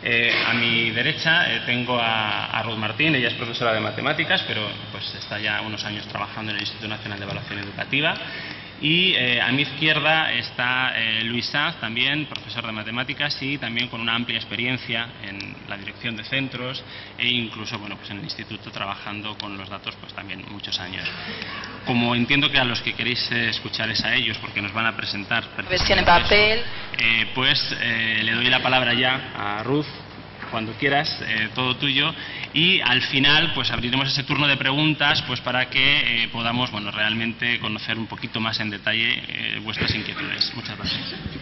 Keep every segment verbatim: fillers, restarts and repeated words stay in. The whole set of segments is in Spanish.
Eh, a mi derecha eh, tengo a, a Ruth Martín. Ella es profesora de matemáticas, pero pues está ya unos años trabajando en el Instituto Nacional de Evaluación Educativa. Y eh, a mi izquierda está eh, Luis Sanz, también profesor de matemáticas y también con una amplia experiencia en la dirección de centros e incluso bueno, pues en el instituto trabajando con los datos pues también muchos años. Como entiendo que a los que queréis eh, escuchar es a ellos porque nos van a presentar versión en papel, eh, pues eh, le doy la palabra ya a Ruth. Cuando quieras, eh, todo tuyo, y al final pues abriremos ese turno de preguntas pues para que eh, podamos bueno, realmente conocer un poquito más en detalle eh, vuestras inquietudes. Muchas gracias.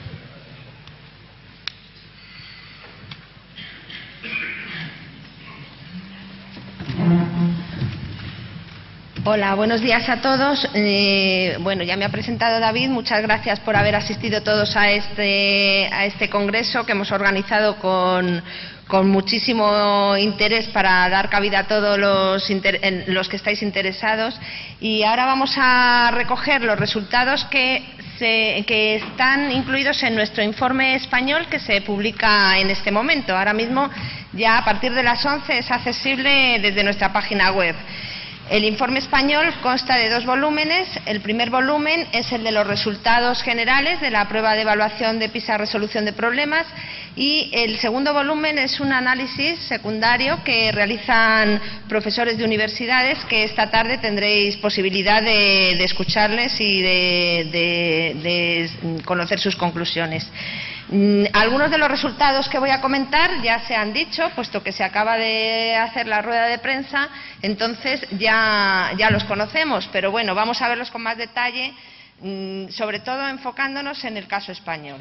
Hola, buenos días a todos. Eh, bueno, ya me ha presentado David. Muchas gracias por haber asistido todos a este, a este congreso que hemos organizado con, con muchísimo interés para dar cabida a todos los, inter, los que estáis interesados. Y ahora vamos a recoger los resultados que, se, que están incluidos en nuestro informe español que se publica en este momento. Ahora mismo, ya a partir de las once, es accesible desde nuestra página web. El informe español consta de dos volúmenes. El primer volumen es el de los resultados generales de la prueba de evaluación de PISA resolución de problemas y el segundo volumen es un análisis secundario que realizan profesores de universidades que esta tarde tendréis posibilidad de, de escucharles y de, de, de conocer sus conclusiones. Algunos de los resultados que voy a comentar ya se han dicho, puesto que se acaba de hacer la rueda de prensa, entonces ya, ya los conocemos, pero bueno, vamos a verlos con más detalle, sobre todo enfocándonos en el caso español.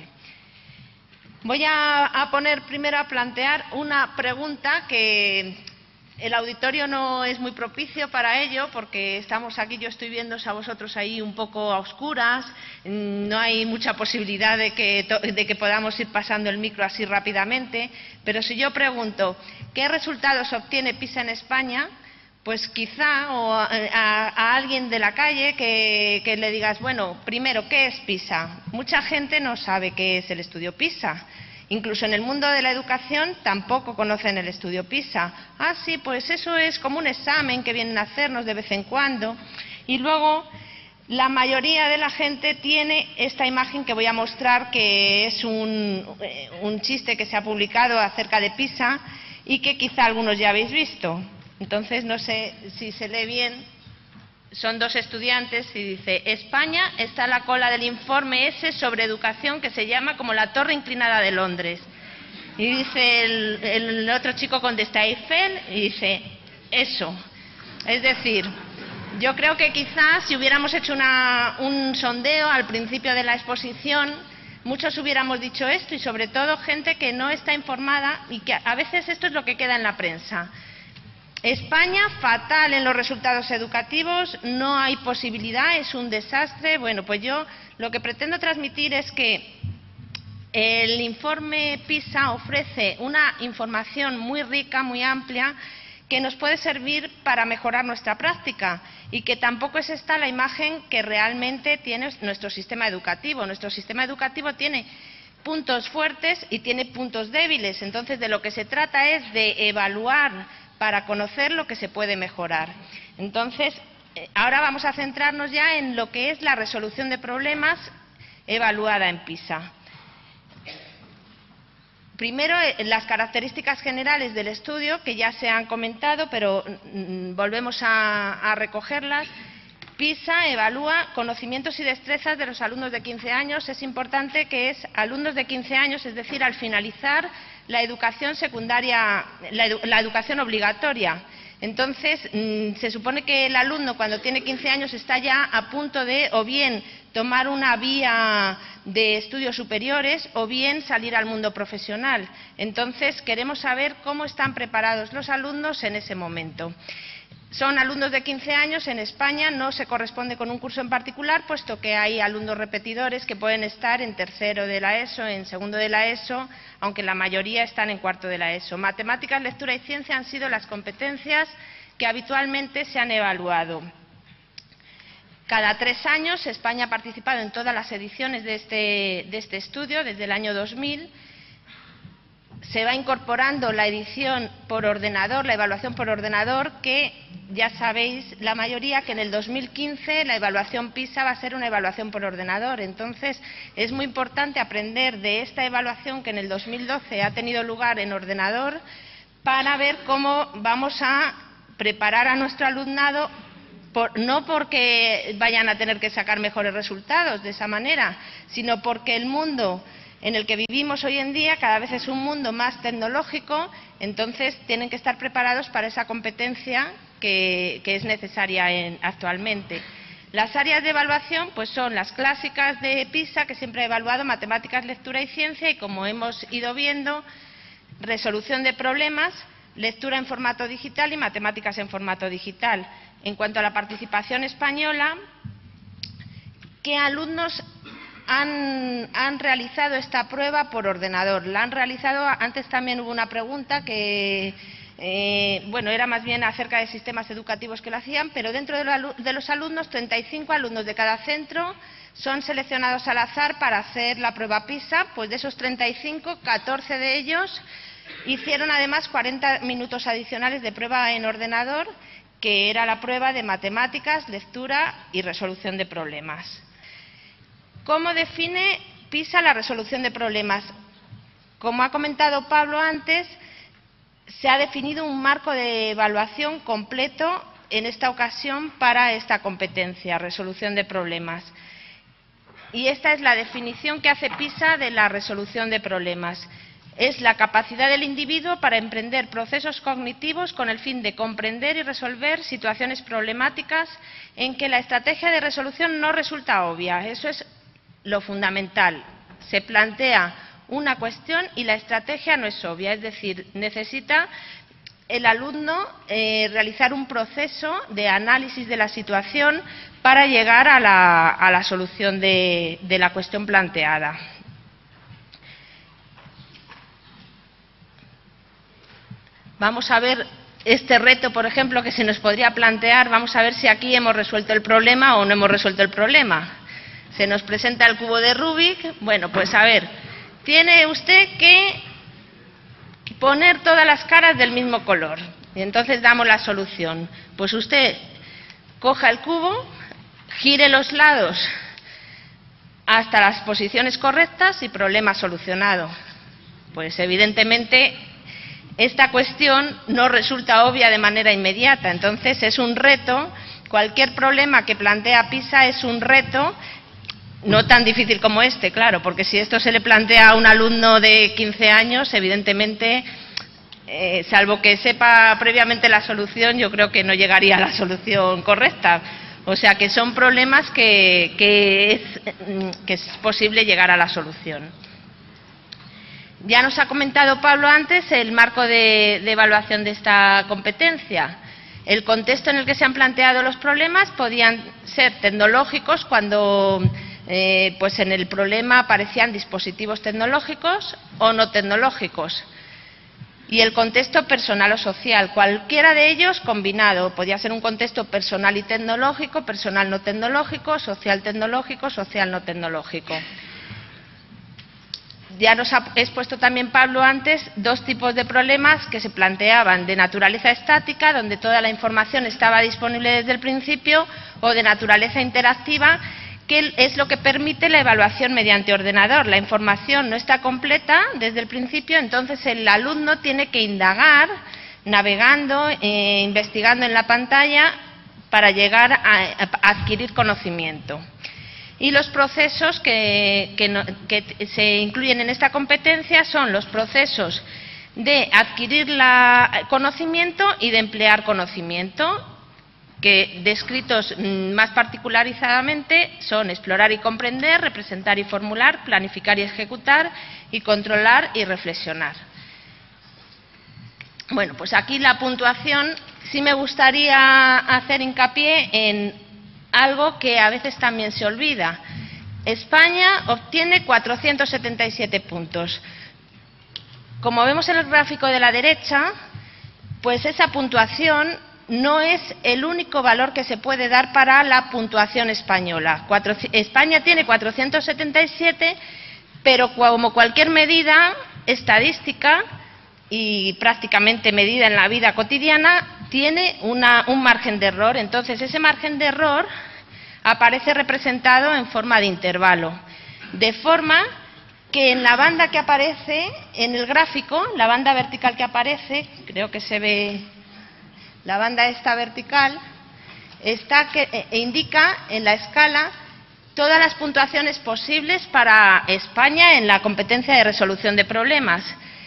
Voy a, a poner primero a plantear una pregunta que el auditorio no es muy propicio para ello porque estamos aquí, yo estoy viéndose a vosotros ahí un poco a oscuras, no hay mucha posibilidad de que, de que podamos ir pasando el micro así rápidamente, pero si yo pregunto ¿qué resultados obtiene PISA en España? Pues quizá o a, a, a alguien de la calle que, que le digas, bueno, primero, ¿qué es PISA? Mucha gente no sabe qué es el estudio PISA. Incluso en el mundo de la educación tampoco conocen el estudio PISA. Ah, sí, pues eso es como un examen que vienen a hacernos de vez en cuando. Y luego, la mayoría de la gente tiene esta imagen que voy a mostrar, que es un, un chiste que se ha publicado acerca de PISA y que quizá algunos ya habéis visto. Entonces, no sé si se lee bien. Son dos estudiantes y dice, España está a la cola del informe ese sobre educación que se llama como la Torre Inclinada de Londres. Y dice el, el otro chico contesta Eiffel y dice, eso. Es decir, yo creo que quizás si hubiéramos hecho una, un sondeo al principio de la exposición, muchos hubiéramos dicho esto y sobre todo gente que no está informada y que a veces esto es lo que queda en la prensa. España, fatal en los resultados educativos, no hay posibilidad, es un desastre. Bueno, pues yo lo que pretendo transmitir es que el informe PISA ofrece una información muy rica, muy amplia, que nos puede servir para mejorar nuestra práctica y que tampoco es esta la imagen que realmente tiene nuestro sistema educativo. Nuestro sistema educativo tiene puntos fuertes y tiene puntos débiles. Entonces, de lo que se trata es de evaluar para conocer lo que se puede mejorar. Entonces, ahora vamos a centrarnos ya en lo que es la resolución de problemas evaluada en PISA. Primero, las características generales del estudio, que ya se han comentado, pero mm, volvemos a, a recogerlas. PISA evalúa conocimientos y destrezas de los alumnos de quince años. Es importante que es alumnos de quince años, es decir, al finalizar la educación secundaria, la, edu la educación obligatoria. Entonces, mmm, se supone que el alumno cuando tiene quince años está ya a punto de o bien tomar una vía de estudios superiores o bien salir al mundo profesional. Entonces, queremos saber cómo están preparados los alumnos en ese momento. Son alumnos de quince años, en España no se corresponde con un curso en particular, puesto que hay alumnos repetidores que pueden estar en tercero de la ESO, en segundo de la ESO, aunque la mayoría están en cuarto de la ESO. Matemáticas, lectura y ciencia han sido las competencias que habitualmente se han evaluado. Cada tres años España ha participado en todas las ediciones de este, de este estudio, desde el año dos mil. se va incorporando la edición por ordenador, la evaluación por ordenador, que ya sabéis la mayoría que en el dos mil quince la evaluación PISA va a ser una evaluación por ordenador. Entonces, es muy importante aprender de esta evaluación que en el dos mil doce ha tenido lugar en ordenador para ver cómo vamos a preparar a nuestro alumnado, por, no porque vayan a tener que sacar mejores resultados de esa manera, sino porque el mundo en el que vivimos hoy en día cada vez es un mundo más tecnológico, entonces tienen que estar preparados para esa competencia que, que es necesaria en, actualmente. Las áreas de evaluación pues son las clásicas de PISA, que siempre he evaluado, matemáticas, lectura y ciencia, y como hemos ido viendo, resolución de problemas, lectura en formato digital y matemáticas en formato digital. En cuanto a la participación española, ¿qué alumnos Han, han realizado esta prueba por ordenador? La han realizado, antes también hubo una pregunta que, eh, bueno, era más bien acerca de sistemas educativos que lo hacían, pero dentro de, lo, de los alumnos, treinta y cinco alumnos de cada centro son seleccionados al azar para hacer la prueba PISA. Pues de esos treinta y cinco, catorce de ellos hicieron además cuarenta minutos adicionales de prueba en ordenador, que era la prueba de matemáticas, lectura y resolución de problemas. ¿Cómo define PISA la resolución de problemas? Como ha comentado Pablo antes, se ha definido un marco de evaluación completo en esta ocasión para esta competencia, resolución de problemas. Y esta es la definición que hace PISA de la resolución de problemas. Es la capacidad del individuo para emprender procesos cognitivos con el fin de comprender y resolver situaciones problemáticas en que la estrategia de resolución no resulta obvia. Eso es lo fundamental. Se plantea una cuestión y la estrategia no es obvia, es decir, necesita el alumno eh, realizar un proceso de análisis de la situación para llegar a la, a la solución de, de la cuestión planteada. Vamos a ver este reto, por ejemplo, que se nos podría plantear. Vamos a ver si aquí hemos resuelto el problema o no hemos resuelto el problema. Se nos presenta el cubo de Rubik. Bueno, pues a ver, tiene usted que poner todas las caras del mismo color. Y entonces damos la solución. Pues usted coja el cubo, gire los lados hasta las posiciones correctas y problema solucionado. Pues evidentemente esta cuestión no resulta obvia de manera inmediata. Entonces es un reto. Cualquier problema que plantea PISA es un reto. No tan difícil como este, claro, porque si esto se le plantea a un alumno de quince años, evidentemente, eh, salvo que sepa previamente la solución, yo creo que no llegaría a la solución correcta. O sea que son problemas que, que, es, que es posible llegar a la solución. Ya nos ha comentado Pablo antes el marco de, de evaluación de esta competencia. El contexto en el que se han planteado los problemas podían ser tecnológicos, cuando Eh, pues en el problema aparecían dispositivos tecnológicos o no tecnológicos, y el contexto personal o social, cualquiera de ellos combinado. Podía ser un contexto personal y tecnológico, personal no tecnológico, social tecnológico, social no tecnológico. Ya nos ha expuesto también Pablo antes dos tipos de problemas que se planteaban: de naturaleza estática, donde toda la información estaba disponible desde el principio, o de naturaleza interactiva, que es lo que permite la evaluación mediante ordenador. La información no está completa desde el principio, entonces el alumno tiene que indagar, navegando, eh, investigando en la pantalla para llegar a, a adquirir conocimiento. Y los procesos que, que, no, que se incluyen en esta competencia son los procesos de adquirir la, conocimiento y de emplear conocimiento, que descritos más particularizadamente son explorar y comprender, representar y formular, planificar y ejecutar, y controlar y reflexionar. Bueno, pues aquí la puntuación, sí me gustaría hacer hincapié en algo que a veces también se olvida. España obtiene cuatrocientos setenta y siete puntos. Como vemos en el gráfico de la derecha, pues esa puntuación no es el único valor que se puede dar para la puntuación española. Cuatro, España tiene cuatrocientos setenta y siete, pero como cualquier medida, estadística y prácticamente medida en la vida cotidiana tiene una, un margen de error. Entonces, ese margen de error aparece representado en forma de intervalo, de forma que en la banda que aparece en el gráfico, la banda vertical que aparece, creo que se ve la banda esta vertical, está que e indica en la escala todas las puntuaciones posibles para España en la competencia de resolución de problemas.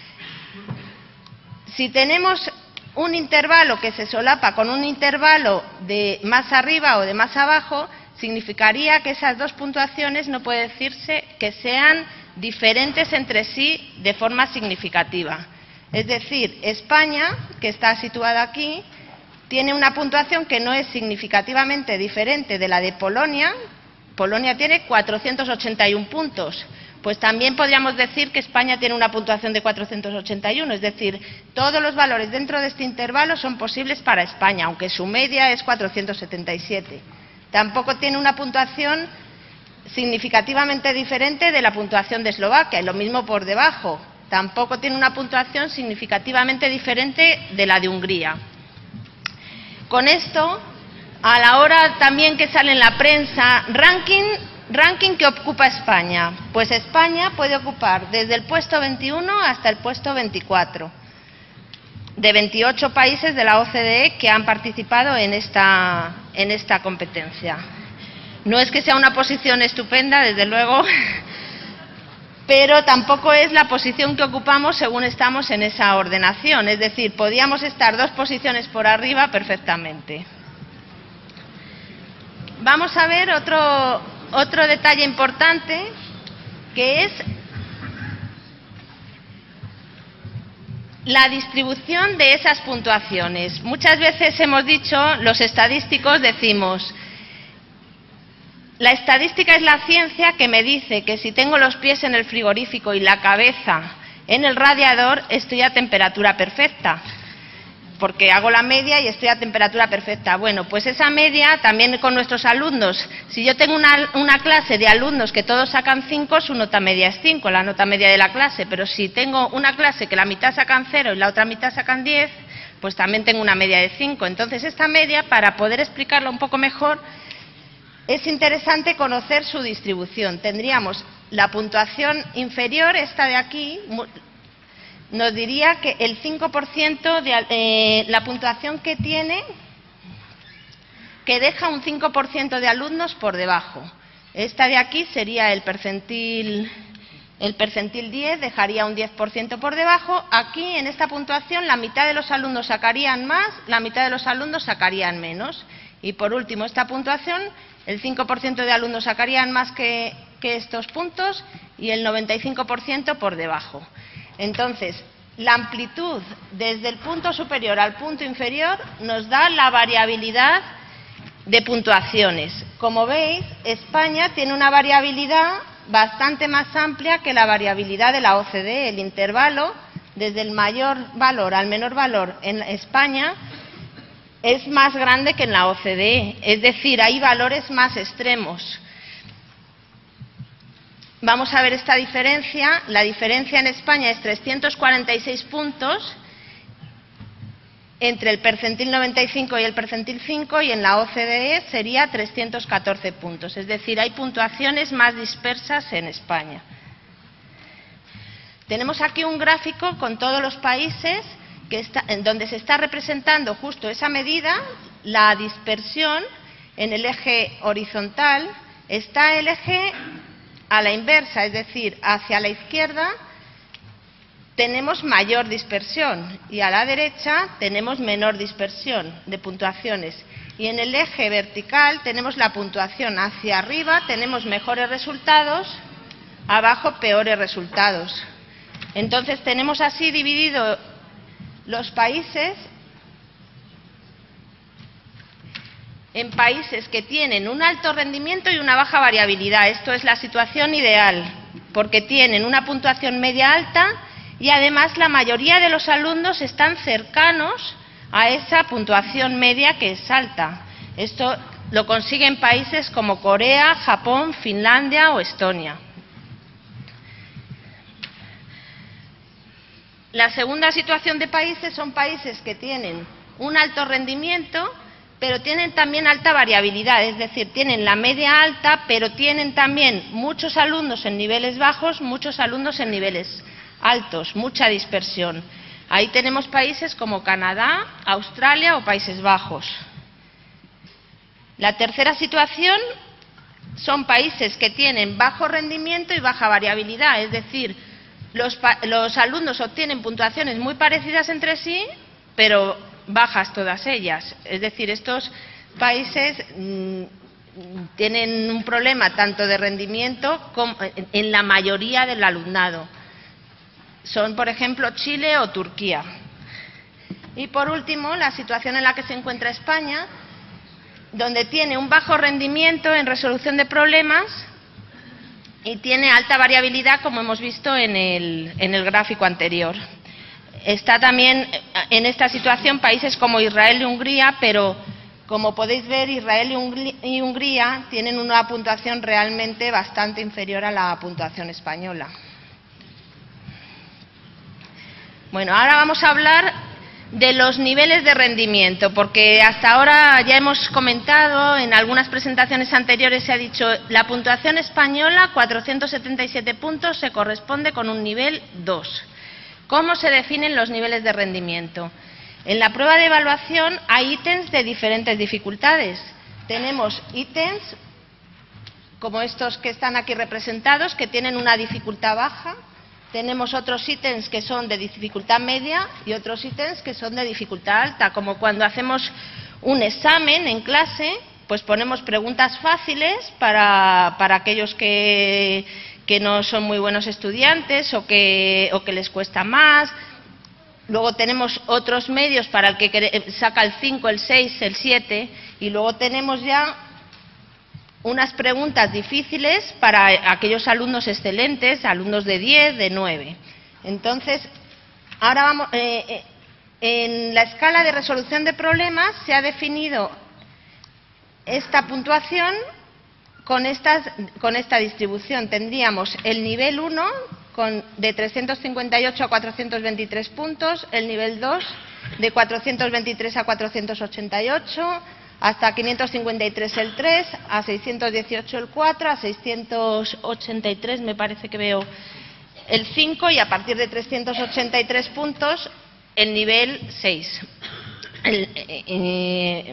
Si tenemos un intervalo que se solapa con un intervalo de más arriba o de más abajo, significaría que esas dos puntuaciones no puede decirse que sean diferentes entre sí de forma significativa. Es decir, España, que está situada aquí, tiene una puntuación que no es significativamente diferente de la de Polonia. Polonia tiene cuatrocientos ochenta y uno puntos. Pues también podríamos decir que España tiene una puntuación de cuatrocientos ochenta y uno, es decir, todos los valores dentro de este intervalo son posibles para España, aunque su media es cuatrocientos setenta y siete. Tampoco tiene una puntuación significativamente diferente de la puntuación de Eslovaquia, y lo mismo por debajo. Tampoco tiene una puntuación significativamente diferente de la de Hungría. Con esto, a la hora también que sale en la prensa, ranking, ranking que ocupa España. Pues España puede ocupar desde el puesto veintiuno hasta el puesto veinticuatro, de veintiocho países de la O C D E que han participado en esta, en esta competencia. No es que sea una posición estupenda, desde luego, pero tampoco es la posición que ocupamos según estamos en esa ordenación. Es decir, podíamos estar dos posiciones por arriba perfectamente. Vamos a ver otro, otro detalle importante, que es la distribución de esas puntuaciones. Muchas veces hemos dicho, los estadísticos decimos, la estadística es la ciencia que me dice que si tengo los pies en el frigorífico y la cabeza en el radiador, estoy a temperatura perfecta, porque hago la media y estoy a temperatura perfecta. Bueno, pues esa media también con nuestros alumnos. Si yo tengo una, una clase de alumnos que todos sacan cinco, su nota media es cinco, la nota media de la clase. Pero si tengo una clase que la mitad sacan cero y la otra mitad sacan diez, pues también tengo una media de cinco. Entonces, esta media, para poder explicarlo un poco mejor, es interesante conocer su distribución. Tendríamos la puntuación inferior, esta de aquí, nos diría que el cinco por ciento de eh, la puntuación que tiene, que deja un cinco por ciento de alumnos por debajo. Esta de aquí sería el percentil, el percentil diez, dejaría un diez por ciento por debajo. Aquí, en esta puntuación, la mitad de los alumnos sacarían más, la mitad de los alumnos sacarían menos. Y por último, esta puntuación, el cinco por ciento de alumnos sacarían más que, que estos puntos y el noventa y cinco por ciento por debajo. Entonces, la amplitud desde el punto superior al punto inferior nos da la variabilidad de puntuaciones. Como veis, España tiene una variabilidad bastante más amplia que la variabilidad de la O C D E. El intervalo, desde el mayor valor al menor valor en España, es más grande que en la O C D E. Es decir, hay valores más extremos. Vamos a ver esta diferencia. La diferencia en España es trescientos cuarenta y seis puntos entre el percentil noventa y cinco y el percentil cinco, y en la O C D E sería trescientos catorce puntos. Es decir, hay puntuaciones más dispersas en España. Tenemos aquí un gráfico con todos los países que está, en donde se está representando justo esa medida, la dispersión. En el eje horizontal está el eje a la inversa, es decir, hacia la izquierda tenemos mayor dispersión y a la derecha tenemos menor dispersión de puntuaciones. Y en el eje vertical tenemos la puntuación hacia arriba, tenemos mejores resultados, abajo peores resultados. Entonces tenemos así dividido los países en países que tienen un alto rendimiento y una baja variabilidad. Esto es la situación ideal, porque tienen una puntuación media alta y además la mayoría de los alumnos están cercanos a esa puntuación media que es alta. Esto lo consiguen países como Corea, Japón, Finlandia o Estonia. la segunda situación de países son países que tienen un alto rendimiento, pero tienen también alta variabilidad, es decir, tienen la media alta, pero tienen también muchos alumnos en niveles bajos, muchos alumnos en niveles altos, mucha dispersión. Ahí tenemos países como Canadá, Australia o Países Bajos. La tercera situación son países que tienen bajo rendimiento y baja variabilidad, es decir, los, los alumnos obtienen puntuaciones muy parecidas entre sí, pero bajas todas ellas. Es decir, estos países mmm, tienen un problema tanto de rendimiento como en la mayoría del alumnado. Son, por ejemplo, Chile o Turquía. Y por último, la situación en la que se encuentra España, donde tiene un bajo rendimiento en resolución de problemas y tiene alta variabilidad, como hemos visto en el, en el gráfico anterior. Está también en esta situación países como Israel y Hungría, pero como podéis ver, Israel y Hungría tienen una puntuación realmente bastante inferior a la puntuación española. Bueno, ahora vamos a hablar de los niveles de rendimiento, porque hasta ahora ya hemos comentado, en algunas presentaciones anteriores se ha dicho, la puntuación española, cuatrocientos setenta y siete puntos, se corresponde con un nivel dos. ¿Cómo se definen los niveles de rendimiento? En la prueba de evaluación hay ítems de diferentes dificultades. Tenemos ítems como estos que están aquí representados, que tienen una dificultad baja. Tenemos otros ítems que son de dificultad media y otros ítems que son de dificultad alta, como cuando hacemos un examen en clase, pues ponemos preguntas fáciles para, para aquellos que, que no son muy buenos estudiantes o que, o que les cuesta más. Luego tenemos otros medios para el que saca el cinco, el seis, el siete, y luego tenemos ya unas preguntas difíciles para aquellos alumnos excelentes, alumnos de diez, de nueve. Entonces, ahora vamos, eh, eh, en la escala de resolución de problemas se ha definido esta puntuación con, estas, con esta distribución. Tendríamos el nivel uno con, de trescientos cincuenta y ocho a cuatrocientos veintitrés puntos, el nivel dos de cuatrocientos veintitrés a cuatrocientos ochenta y ocho, hasta quinientos cincuenta y tres el tres, a seiscientos dieciocho el cuatro, a seiscientos ochenta y tres me parece que veo el cinco, y a partir de trescientos ochenta y tres puntos el nivel seis. El, eh,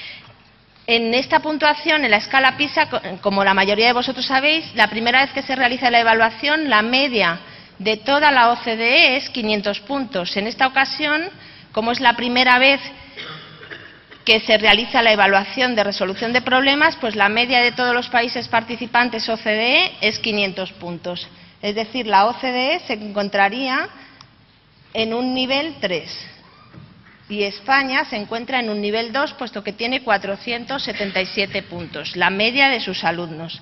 en esta puntuación, en la escala PISA, como la mayoría de vosotros sabéis, la primera vez que se realiza la evaluación, la media de toda la O C D E es quinientos puntos. En esta ocasión, como es la primera vez que se realiza la evaluación de resolución de problemas, pues la media de todos los países participantes O C D E es quinientos puntos. Es decir, la O C D E se encontraría en un nivel tres y España se encuentra en un nivel dos, puesto que tiene cuatrocientos setenta y siete puntos, la media de sus alumnos.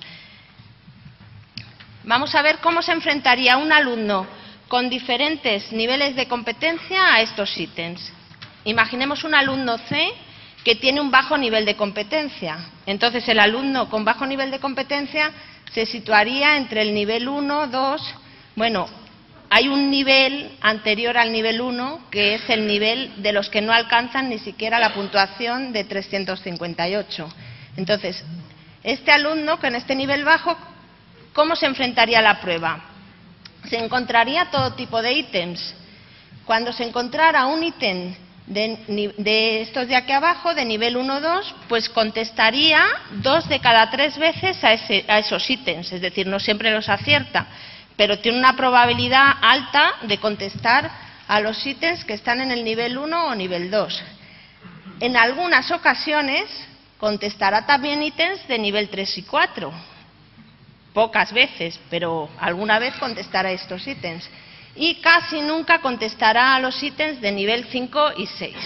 Vamos a ver cómo se enfrentaría un alumno con diferentes niveles de competencia a estos ítems. Imaginemos un alumno C que tiene un bajo nivel de competencia. Entonces, el alumno con bajo nivel de competencia se situaría entre el nivel uno, dos, bueno, hay un nivel anterior al nivel uno, que es el nivel de los que no alcanzan ni siquiera la puntuación de trescientos cincuenta y ocho. Entonces, este alumno con este nivel bajo, ¿cómo se enfrentaría a la prueba? Se encontraría todo tipo de ítems. Cuando se encontrara un ítem De, de estos de aquí abajo, de nivel uno dos, pues contestaría dos de cada tres veces a, ese, a esos ítems, es decir, no siempre los acierta, pero tiene una probabilidad alta de contestar a los ítems que están en el nivel uno o nivel dos. En algunas ocasiones contestará también ítems de nivel tres y cuatro, pocas veces, pero alguna vez contestará estos ítems. Y casi nunca contestará a los ítems de nivel cinco y seis.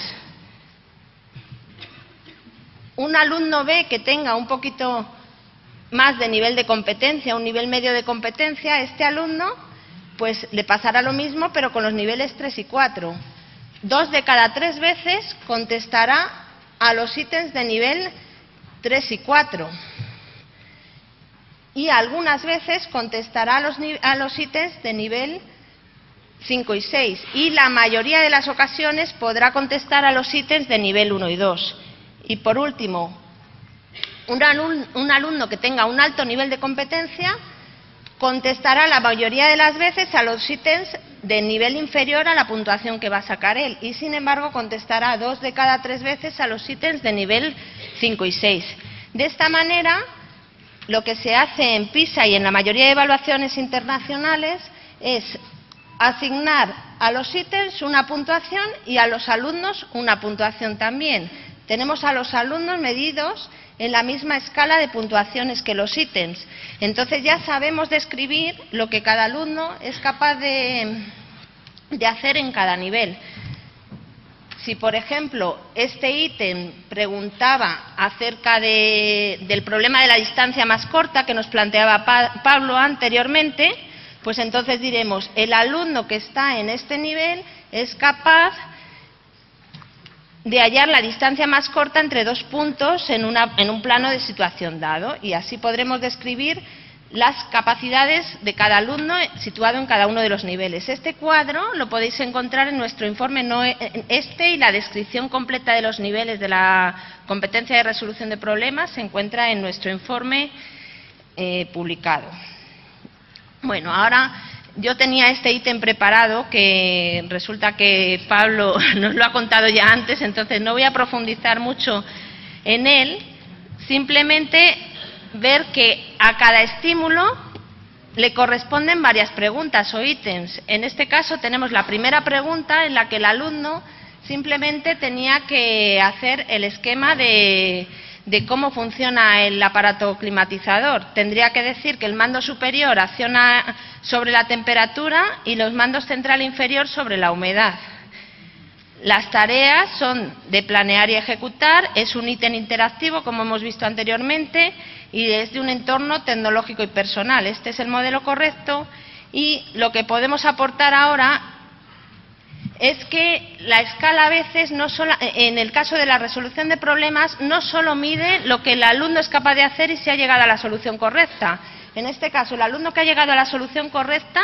Un alumno B que tenga un poquito más de nivel de competencia, un nivel medio de competencia, este alumno pues le pasará lo mismo, pero con los niveles tres y cuatro. Dos de cada tres veces contestará a los ítems de nivel tres y cuatro. Y algunas veces contestará a los, a los ítems de nivel cinco y seis, y la mayoría de las ocasiones podrá contestar a los ítems de nivel uno y dos. Y por último, un alumno, un alumno que tenga un alto nivel de competencia contestará la mayoría de las veces a los ítems de nivel inferior a la puntuación que va a sacar él, y sin embargo contestará dos de cada tres veces a los ítems de nivel cinco y seis. De esta manera, lo que se hace en PISA y en la mayoría de evaluaciones internacionales es asignar a los ítems una puntuación y a los alumnos una puntuación también. Tenemos a los alumnos medidos en la misma escala de puntuaciones que los ítems. Entonces ya sabemos describir lo que cada alumno es capaz de, de hacer en cada nivel. Si, por ejemplo, este ítem preguntaba acerca de, del problema de la distancia más corta que nos planteaba pa, Pablo anteriormente, pues entonces diremos, el alumno que está en este nivel es capaz de hallar la distancia más corta entre dos puntos en, una, en un plano de situación dado, y así podremos describir las capacidades de cada alumno situado en cada uno de los niveles. Este cuadro lo podéis encontrar en nuestro informe no este, y la descripción completa de los niveles de la competencia de resolución de problemas se encuentra en nuestro informe eh, publicado. Bueno, ahora yo tenía este ítem preparado que resulta que Pablo nos lo ha contado ya antes, entonces no voy a profundizar mucho en él, simplemente ver que a cada estímulo le corresponden varias preguntas o ítems. En este caso tenemos la primera pregunta en la que el alumno simplemente tenía que hacer el esquema de, de cómo funciona el aparato climatizador. Tendría que decir que el mando superior acciona sobre la temperatura y los mandos central e inferior sobre la humedad. Las tareas son de planear y ejecutar, es un ítem interactivo, como hemos visto anteriormente, y es de un entorno tecnológico y personal. Este es el modelo correcto, y lo que podemos aportar ahora es que la escala a veces, no solo, en el caso de la resolución de problemas, no solo mide lo que el alumno es capaz de hacer y si ha llegado a la solución correcta. En este caso, el alumno que ha llegado a la solución correcta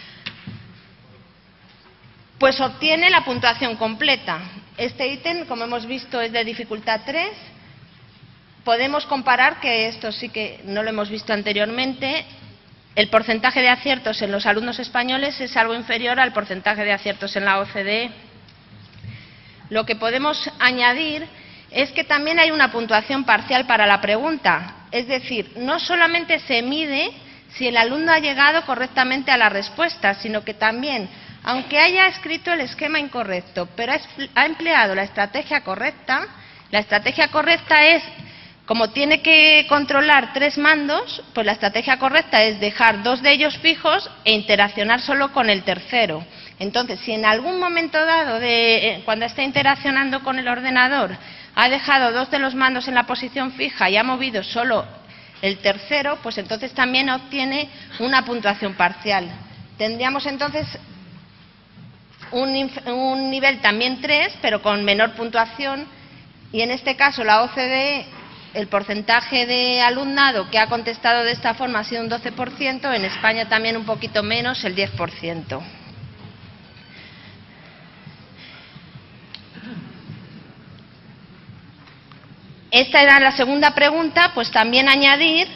pues obtiene la puntuación completa. Este ítem, como hemos visto, es de dificultad tres. Podemos comparar, que esto sí que no lo hemos visto anteriormente, el porcentaje de aciertos en los alumnos españoles es algo inferior al porcentaje de aciertos en la O C D E. Lo que podemos añadir es que también hay una puntuación parcial para la pregunta. Es decir, no solamente se mide si el alumno ha llegado correctamente a la respuesta, sino que también, aunque haya escrito el esquema incorrecto, pero ha empleado la estrategia correcta, la estrategia correcta es, como tiene que controlar tres mandos, pues la estrategia correcta es dejar dos de ellos fijos e interaccionar solo con el tercero. Entonces, si en algún momento dado, de, cuando está interaccionando con el ordenador, ha dejado dos de los mandos en la posición fija y ha movido solo el tercero, pues entonces también obtiene una puntuación parcial. Tendríamos entonces un, un nivel también tres, pero con menor puntuación, y en este caso la O C D E, el porcentaje de alumnado que ha contestado de esta forma ha sido un doce por ciento, en España también un poquito menos, el diez por ciento. Esta era la segunda pregunta, pues también añadir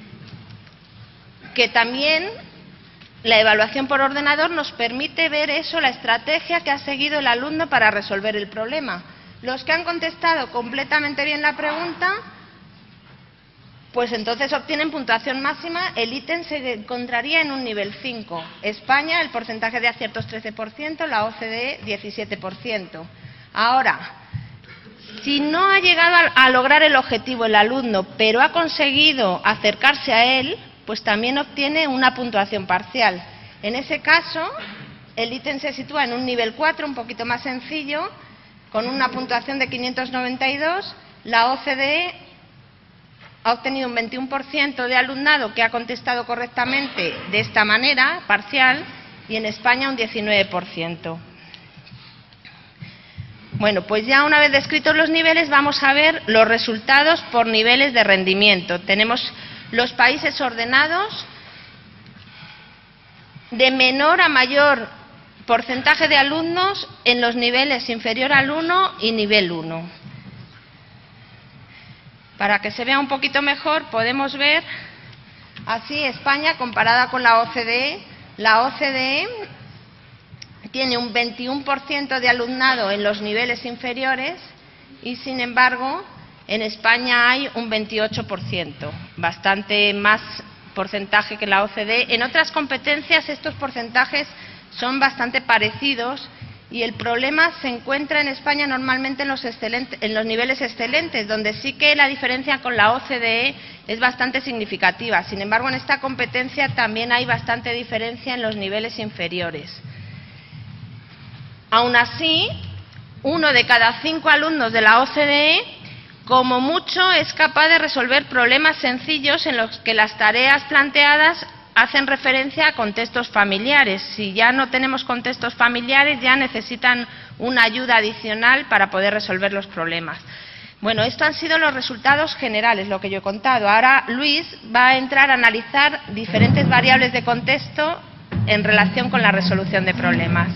que también la evaluación por ordenador nos permite ver eso, la estrategia que ha seguido el alumno para resolver el problema. Los que han contestado completamente bien la pregunta, pues entonces obtienen puntuación máxima, el ítem se encontraría en un nivel cinco. España, el porcentaje de aciertos trece por ciento, la O C D E diecisiete por ciento. Ahora, si no ha llegado a, a lograr el objetivo el alumno, pero ha conseguido acercarse a él, pues también obtiene una puntuación parcial. En ese caso, el ítem se sitúa en un nivel cuatro, un poquito más sencillo, con una puntuación de quinientos noventa y dos, la O C D E ha obtenido un veintiuno por ciento de alumnado que ha contestado correctamente de esta manera, parcial, y en España un diecinueve por ciento. Bueno, pues ya una vez descritos los niveles, vamos a ver los resultados por niveles de rendimiento. Tenemos los países ordenados de menor a mayor porcentaje de alumnos en los niveles inferior al uno y nivel uno. Para que se vea un poquito mejor, podemos ver así España comparada con la O C D E. La O C D E tiene un veintiuno por ciento de alumnado en los niveles inferiores y, sin embargo, en España hay un veintiocho por ciento, bastante más porcentaje que la O C D E. En otras competencias estos porcentajes son bastante parecidos y el problema se encuentra en España normalmente en los, excelentes, en los niveles excelentes, donde sí que la diferencia con la O C D E es bastante significativa. Sin embargo, en esta competencia también hay bastante diferencia en los niveles inferiores. Aún así, uno de cada cinco alumnos de la O C D E, como mucho, es capaz de resolver problemas sencillos en los que las tareas planteadas hacen referencia a contextos familiares. Si ya no tenemos contextos familiares, ya necesitan una ayuda adicional para poder resolver los problemas. Bueno, estos han sido los resultados generales, lo que yo he contado. Ahora Luis va a entrar a analizar diferentes variables de contexto en relación con la resolución de problemas.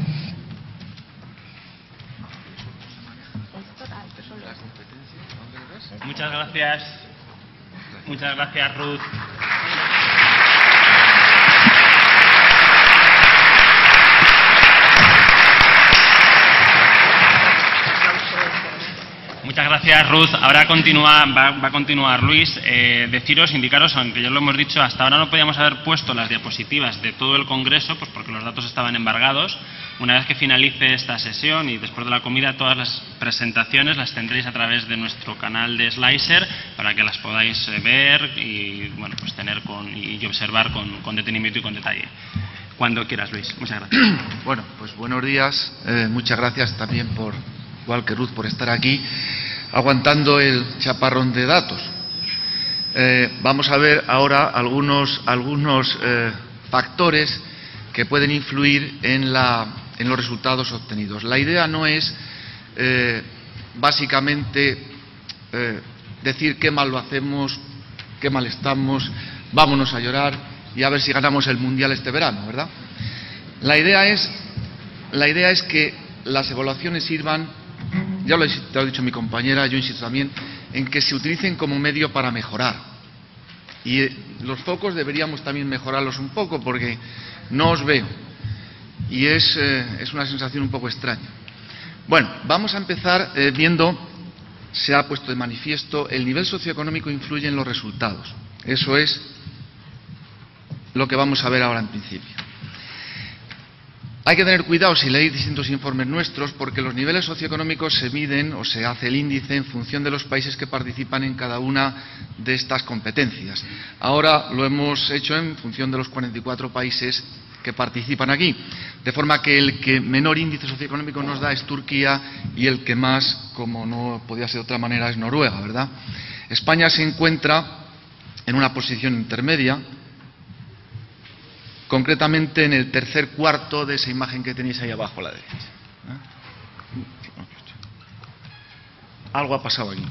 Muchas gracias. Muchas gracias, Ruth. Muchas gracias, Ruth. Ahora continúa, va, va a continuar Luis. Eh, deciros, indicaros, aunque ya lo hemos dicho, hasta ahora no podíamos haber puesto las diapositivas de todo el congreso, pues porque los datos estaban embargados. Una vez que finalice esta sesión y después de la comida, todas las presentaciones las tendréis a través de nuestro canal de Slicer para que las podáis ver y, bueno, pues tener con, y observar con, con detenimiento y con detalle. Cuando quieras, Luis. Muchas gracias. Bueno, pues buenos días. Eh, muchas gracias también, por igual que Ruth, por estar aquí aguantando el chaparrón de datos. Eh, vamos a ver ahora algunos, algunos eh, factores que pueden influir en, la, en los resultados obtenidos. La idea no es eh, básicamente eh, decir qué mal lo hacemos, qué mal estamos, vámonos a llorar y a ver si ganamos el Mundial este verano, ¿verdad? La idea es, la idea es que las evaluaciones sirvan, ya lo, he, ya lo ha dicho mi compañera, yo insisto también, en que se utilicen como medio para mejorar. Y eh, los focos deberíamos también mejorarlos un poco, porque no os veo y es, eh, es una sensación un poco extraña. Bueno, vamos a empezar eh, viendo, se ha puesto de manifiesto, el nivel socioeconómico influye en los resultados. Eso es lo que vamos a ver ahora en principio. Hay que tener cuidado si leéis distintos informes nuestros, porque los niveles socioeconómicos se miden o se hace el índice en función de los países que participan en cada una de estas competencias. Ahora lo hemos hecho en función de los cuarenta y cuatro países que participan aquí, de forma que el que menor índice socioeconómico nos da es Turquía y el que más, como no podía ser de otra manera, es Noruega, ¿verdad? España se encuentra en una posición intermedia, concretamente en el tercer cuarto de esa imagen que tenéis ahí abajo a la derecha. ¿Eh? Algo ha pasado aquí.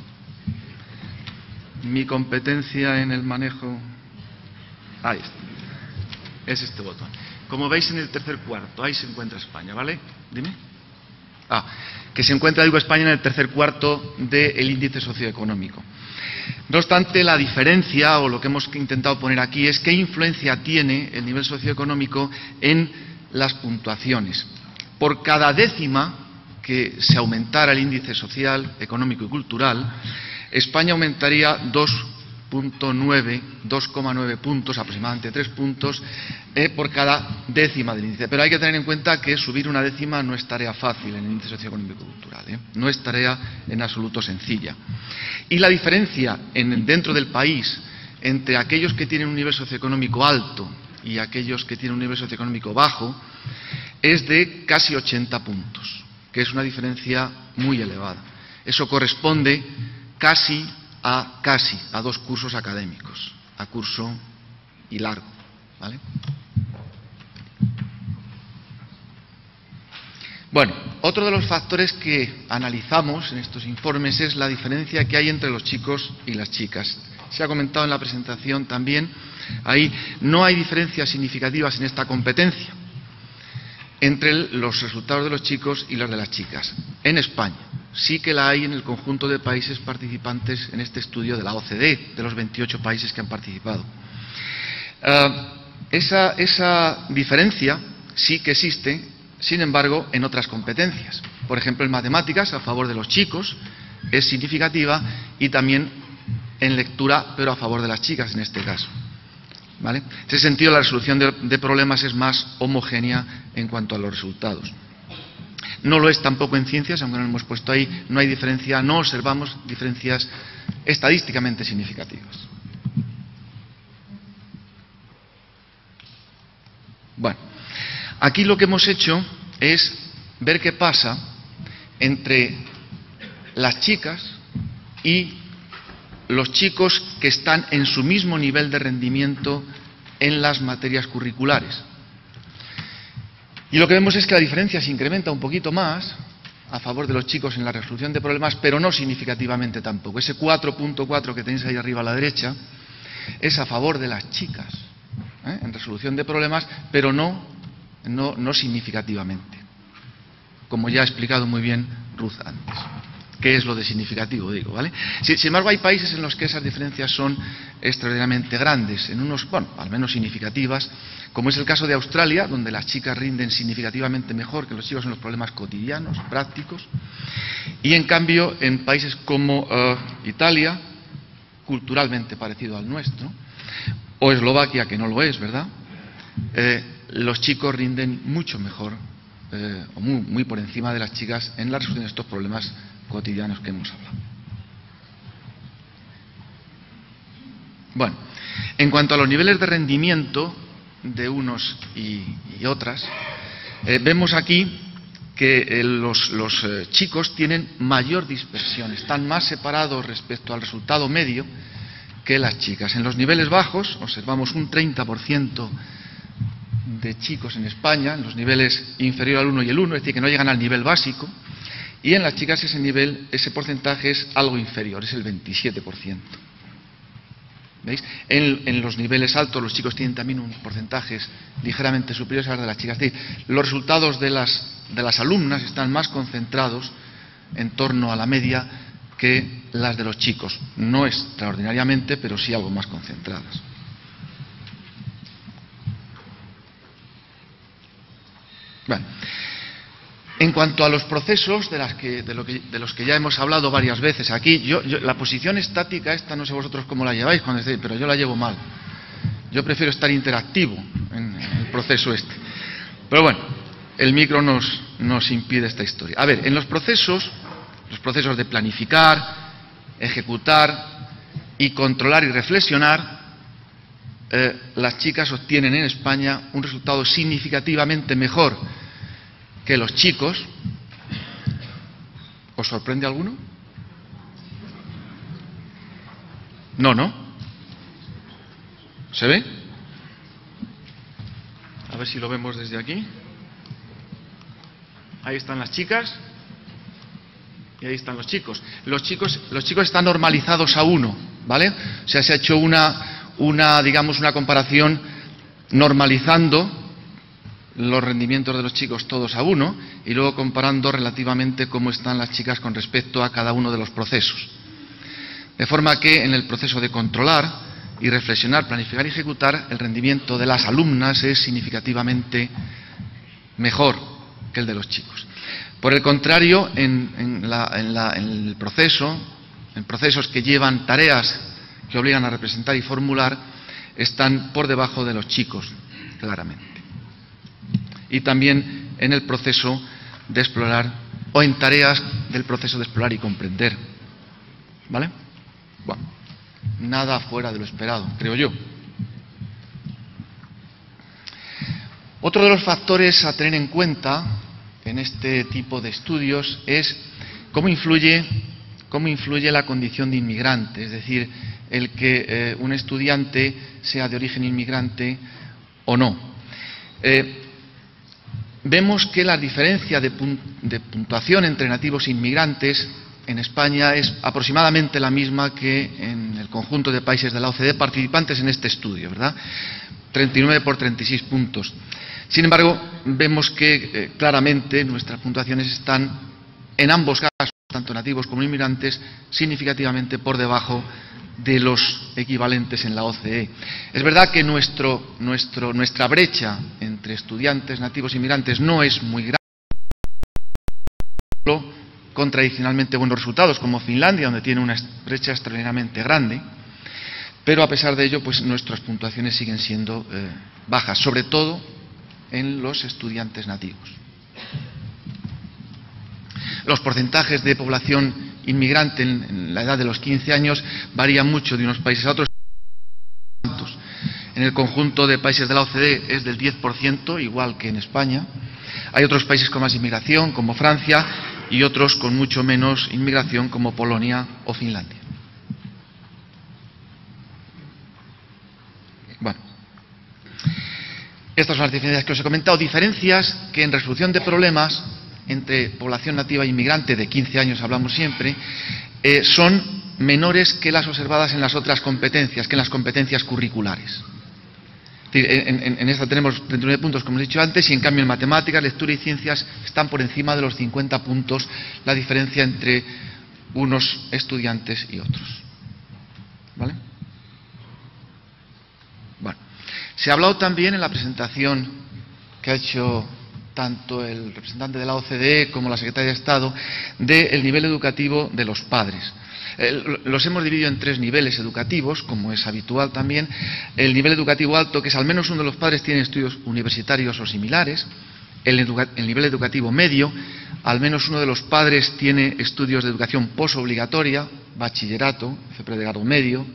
Mi competencia en el manejo... Ahí está. Es este botón. Como veis, en el tercer cuarto, ahí se encuentra España, ¿vale? Dime. Ah, que se encuentra, digo, España en el tercer cuarto del índice socioeconómico. No obstante, la diferencia, o lo que hemos intentado poner aquí, es qué influencia tiene el nivel socioeconómico en las puntuaciones. Por cada décima que se aumentara el índice social, económico y cultural, España aumentaría dos coma nueve puntos, aproximadamente tres puntos, eh, por cada décima del índice. Pero hay que tener en cuenta que subir una décima no es tarea fácil en el índice socioeconómico y cultural, ¿eh? No es tarea en absoluto sencilla. Y la diferencia en, dentro del país entre aquellos que tienen un nivel socioeconómico alto y aquellos que tienen un nivel socioeconómico bajo es de casi ochenta puntos, que es una diferencia muy elevada. Eso corresponde casi a casi a dos cursos académicos, a curso y largo, ¿vale? Bueno, otro de los factores que analizamos en estos informes es la diferencia que hay entre los chicos y las chicas. Se ha comentado en la presentación también, ahí no hay diferencias significativas en esta competencia. entre los resultados de los chicos y los de las chicas. En España sí que la hay en el conjunto de países participantes en este estudio de la O C D E, de los veintiocho países que han participado. Uh, esa, esa diferencia sí que existe, sin embargo, en otras competencias. Por ejemplo, en matemáticas, a favor de los chicos, es significativa, y también en lectura, pero a favor de las chicas en este caso. ¿Vale? En ese sentido, la resolución de, de problemas es más homogénea en cuanto a los resultados. No lo es tampoco en ciencias, aunque no lo hemos puesto ahí, no hay diferencia, no observamos diferencias estadísticamente significativas. Bueno, aquí lo que hemos hecho es ver qué pasa entre las chicas y los chicos que están en su mismo nivel de rendimiento en las materias curriculares. Y lo que vemos es que la diferencia se incrementa un poquito más a favor de los chicos en la resolución de problemas, pero no significativamente tampoco. Ese cuatro punto cuatro que tenéis ahí arriba a la derecha es a favor de las chicas, ¿eh?, en resolución de problemas, pero no, no, no significativamente, como ya ha explicado muy bien Ruth antes. ¿Qué es lo de significativo? Digo, ¿vale? Sin, sin embargo, hay países en los que esas diferencias son extraordinariamente grandes, en unos, bueno, al menos significativas, como es el caso de Australia, donde las chicas rinden significativamente mejor que los chicos en los problemas cotidianos, prácticos, y en cambio en países como uh, Italia, culturalmente parecido al nuestro, o Eslovaquia, que no lo es, ¿verdad?, eh, los chicos rinden mucho mejor, eh, o muy, muy por encima de las chicas en la resolución de estos problemas cotidianos que hemos hablado. Bueno, en cuanto a los niveles de rendimiento de unos y, y otras, eh, vemos aquí que eh, los, los eh, chicos tienen mayor dispersión, están más separados respecto al resultado medio que las chicas. En los niveles bajos observamos un treinta por ciento de chicos en España, en los niveles inferior al uno y el uno, es decir, que no llegan al nivel básico. Y en las chicas ese nivel, ese porcentaje es algo inferior, es el veintisiete por ciento. ¿Veis? En, en los niveles altos los chicos tienen también unos porcentajes ligeramente superiores a los de las chicas. Es decir, los resultados de las, de las alumnas están más concentrados en torno a la media que las de los chicos. No extraordinariamente, pero sí algo más concentradas. Bueno. En cuanto a los procesos de, las que, de, lo que, de los que ya hemos hablado varias veces aquí, yo, yo, la posición estática esta, no sé vosotros cómo la lleváis, cuando estéis, pero yo la llevo mal. Yo prefiero estar interactivo en, en el proceso este. Pero bueno, el micro nos, nos impide esta historia. A ver, en los procesos, los procesos de planificar, ejecutar y controlar y reflexionar, eh, las chicas obtienen en España un resultado significativamente mejor que los chicos. ¿Os sorprende alguno? No, ¿no? ¿Se ve? A ver si lo vemos desde aquí. Ahí están las chicas y ahí están los chicos. Los chicos, los chicos están normalizados a uno, ¿vale? O sea, se ha hecho una, una, digamos, una comparación normalizando los rendimientos de los chicos todos a uno y luego comparando relativamente cómo están las chicas con respecto a cada uno de los procesos. De forma que en el proceso de controlar y reflexionar, planificar y ejecutar, el rendimiento de las alumnas es significativamente mejor que el de los chicos. Por el contrario, en, en, la, en, la, en el proceso, en procesos que llevan tareas que obligan a representar y formular, están por debajo de los chicos, claramente. Y también en el proceso de explorar, o en tareas del proceso de explorar y comprender. ¿Vale? Bueno, nada fuera de lo esperado, creo yo. Otro de los factores a tener en cuenta en este tipo de estudios es cómo influye, cómo influye la condición de inmigrante, es decir, el que eh, un estudiante sea de origen inmigrante o no. Eh, Vemos que la diferencia de, pun de puntuación entre nativos e inmigrantes en España es aproximadamente la misma que en el conjunto de países de la O C D E participantes en este estudio, ¿verdad? treinta y nueve por treinta y seis puntos. Sin embargo, vemos que eh, claramente nuestras puntuaciones están, en ambos casos, tanto nativos como inmigrantes, significativamente por debajo de los equivalentes en la O C D E. Es verdad que nuestro, nuestro, nuestra brecha entre estudiantes nativos e inmigrantes no es muy grande, con tradicionalmente buenos resultados, como Finlandia, donde tiene una brecha extraordinariamente grande, pero a pesar de ello, pues nuestras puntuaciones siguen siendo eh, bajas, sobre todo en los estudiantes nativos. Los porcentajes de población inmigrante en, en la edad de los quince años varían mucho de unos países a otros. En el conjunto de países de la O C D E es del diez por ciento, igual que en España. Hay otros países con más inmigración, como Francia, y otros con mucho menos inmigración, como Polonia o Finlandia. Bueno, estas son las diferencias que os he comentado, diferencias que en resolución de problemas entre población nativa e inmigrante, de quince años hablamos siempre, eh, son menores que las observadas en las otras competencias, que en las competencias curriculares. Es decir, en, en, en esta tenemos treinta y nueve puntos, como he dicho antes, y en cambio en matemáticas, lectura y ciencias están por encima de los cincuenta puntos la diferencia entre unos estudiantes y otros. ¿Vale? Bueno, se ha hablado también en la presentación que ha hecho tanto el representante de la O C D E como la secretaria de Estado, del nivel educativo de los padres. Eh, los hemos dividido en tres niveles educativos, como es habitual también. El nivel educativo alto, que es al menos uno de los padres tiene estudios universitarios o similares. El, educa el nivel educativo medio, al menos uno de los padres tiene estudios de educación posobligatoria, bachillerato, de grado medio.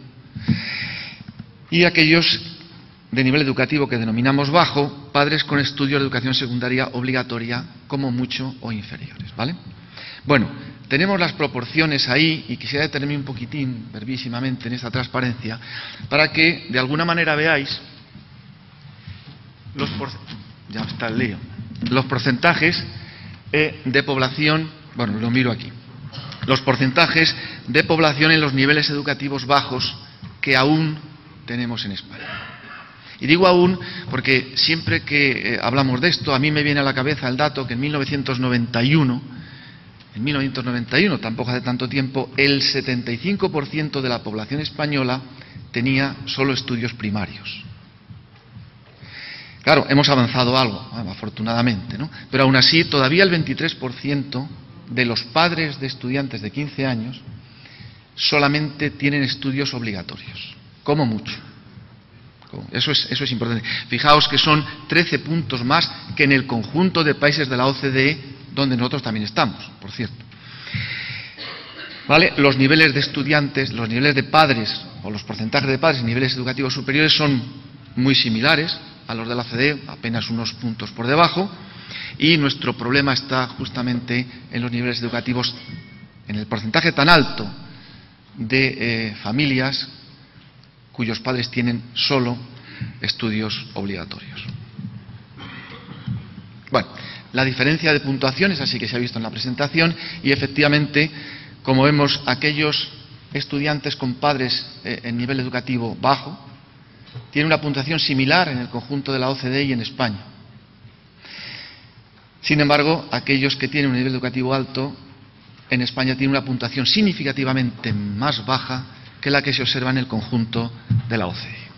Y aquellos de nivel educativo que denominamos bajo, padres con estudios de educación secundaria obligatoria, como mucho o inferiores, ¿vale? Bueno, tenemos las proporciones ahí y quisiera detenerme un poquitín, brevísimamente, en esta transparencia, para que de alguna manera veáis los, por... ya está el lío. los porcentajes eh, de población, bueno, lo miro aquí, los porcentajes de población en los niveles educativos bajos que aún tenemos en España. Y digo aún porque siempre que eh, hablamos de esto, a mí me viene a la cabeza el dato que en mil novecientos noventa y uno, en mil novecientos noventa y uno, tampoco hace tanto tiempo, el setenta y cinco por ciento de la población española tenía solo estudios primarios. Claro, hemos avanzado algo, afortunadamente, ¿no? Pero aún así, todavía el veintitrés por ciento de los padres de estudiantes de quince años solamente tienen estudios obligatorios, como mucho. Eso es, eso es importante. Fijaos que son trece puntos más que en el conjunto de países de la O C D E, donde nosotros también estamos, por cierto. ¿Vale? Los niveles de estudiantes, los niveles de padres, o los porcentajes de padres en niveles educativos superiores son muy similares a los de la O C D E, apenas unos puntos por debajo, y nuestro problema está justamente en los niveles educativos, en el porcentaje tan alto de eh, familias cuyos padres tienen solo estudios obligatorios. Bueno, la diferencia de puntuaciones, así que se ha visto en la presentación, y efectivamente, como vemos, aquellos estudiantes con padres eh, en nivel educativo bajo tienen una puntuación similar en el conjunto de la O C D E y en España. Sin embargo, aquellos que tienen un nivel educativo alto en España tienen una puntuación significativamente más baja que la que se observa en el conjunto de la O C D E.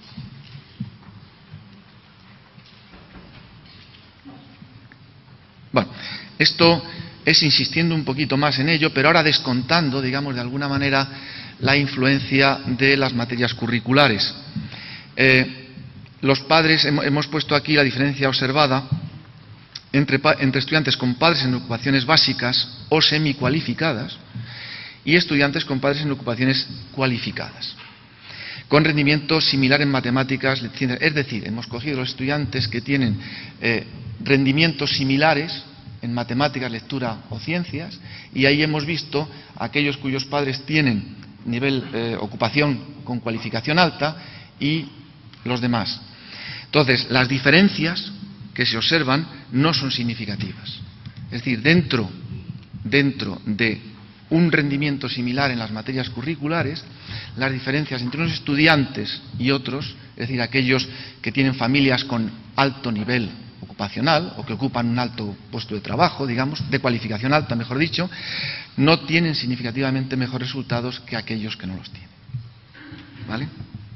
Bueno, esto es insistiendo un poquito más en ello, pero ahora descontando, digamos, de alguna manera, la influencia de las materias curriculares. Eh, los padres, hemos puesto aquí la diferencia observada entre, entre estudiantes con padres en ocupaciones básicas o semicualificadas y estudiantes con padres en ocupaciones cualificadas, con rendimiento similar en matemáticas, ciencias. Es decir, hemos cogido los estudiantes que tienen eh, rendimientos similares en matemáticas, lectura o ciencias, y ahí hemos visto aquellos cuyos padres tienen nivel eh, ocupación con cualificación alta y los demás. Entonces, las diferencias que se observan no son significativas. Es decir, dentro, dentro de un rendimiento similar en las materias curriculares, las diferencias entre unos estudiantes y otros, es decir, aquellos que tienen familias con alto nivel ocupacional o que ocupan un alto puesto de trabajo, digamos, de cualificación alta, mejor dicho, no tienen significativamente mejores resultados que aquellos que no los tienen. ¿Vale?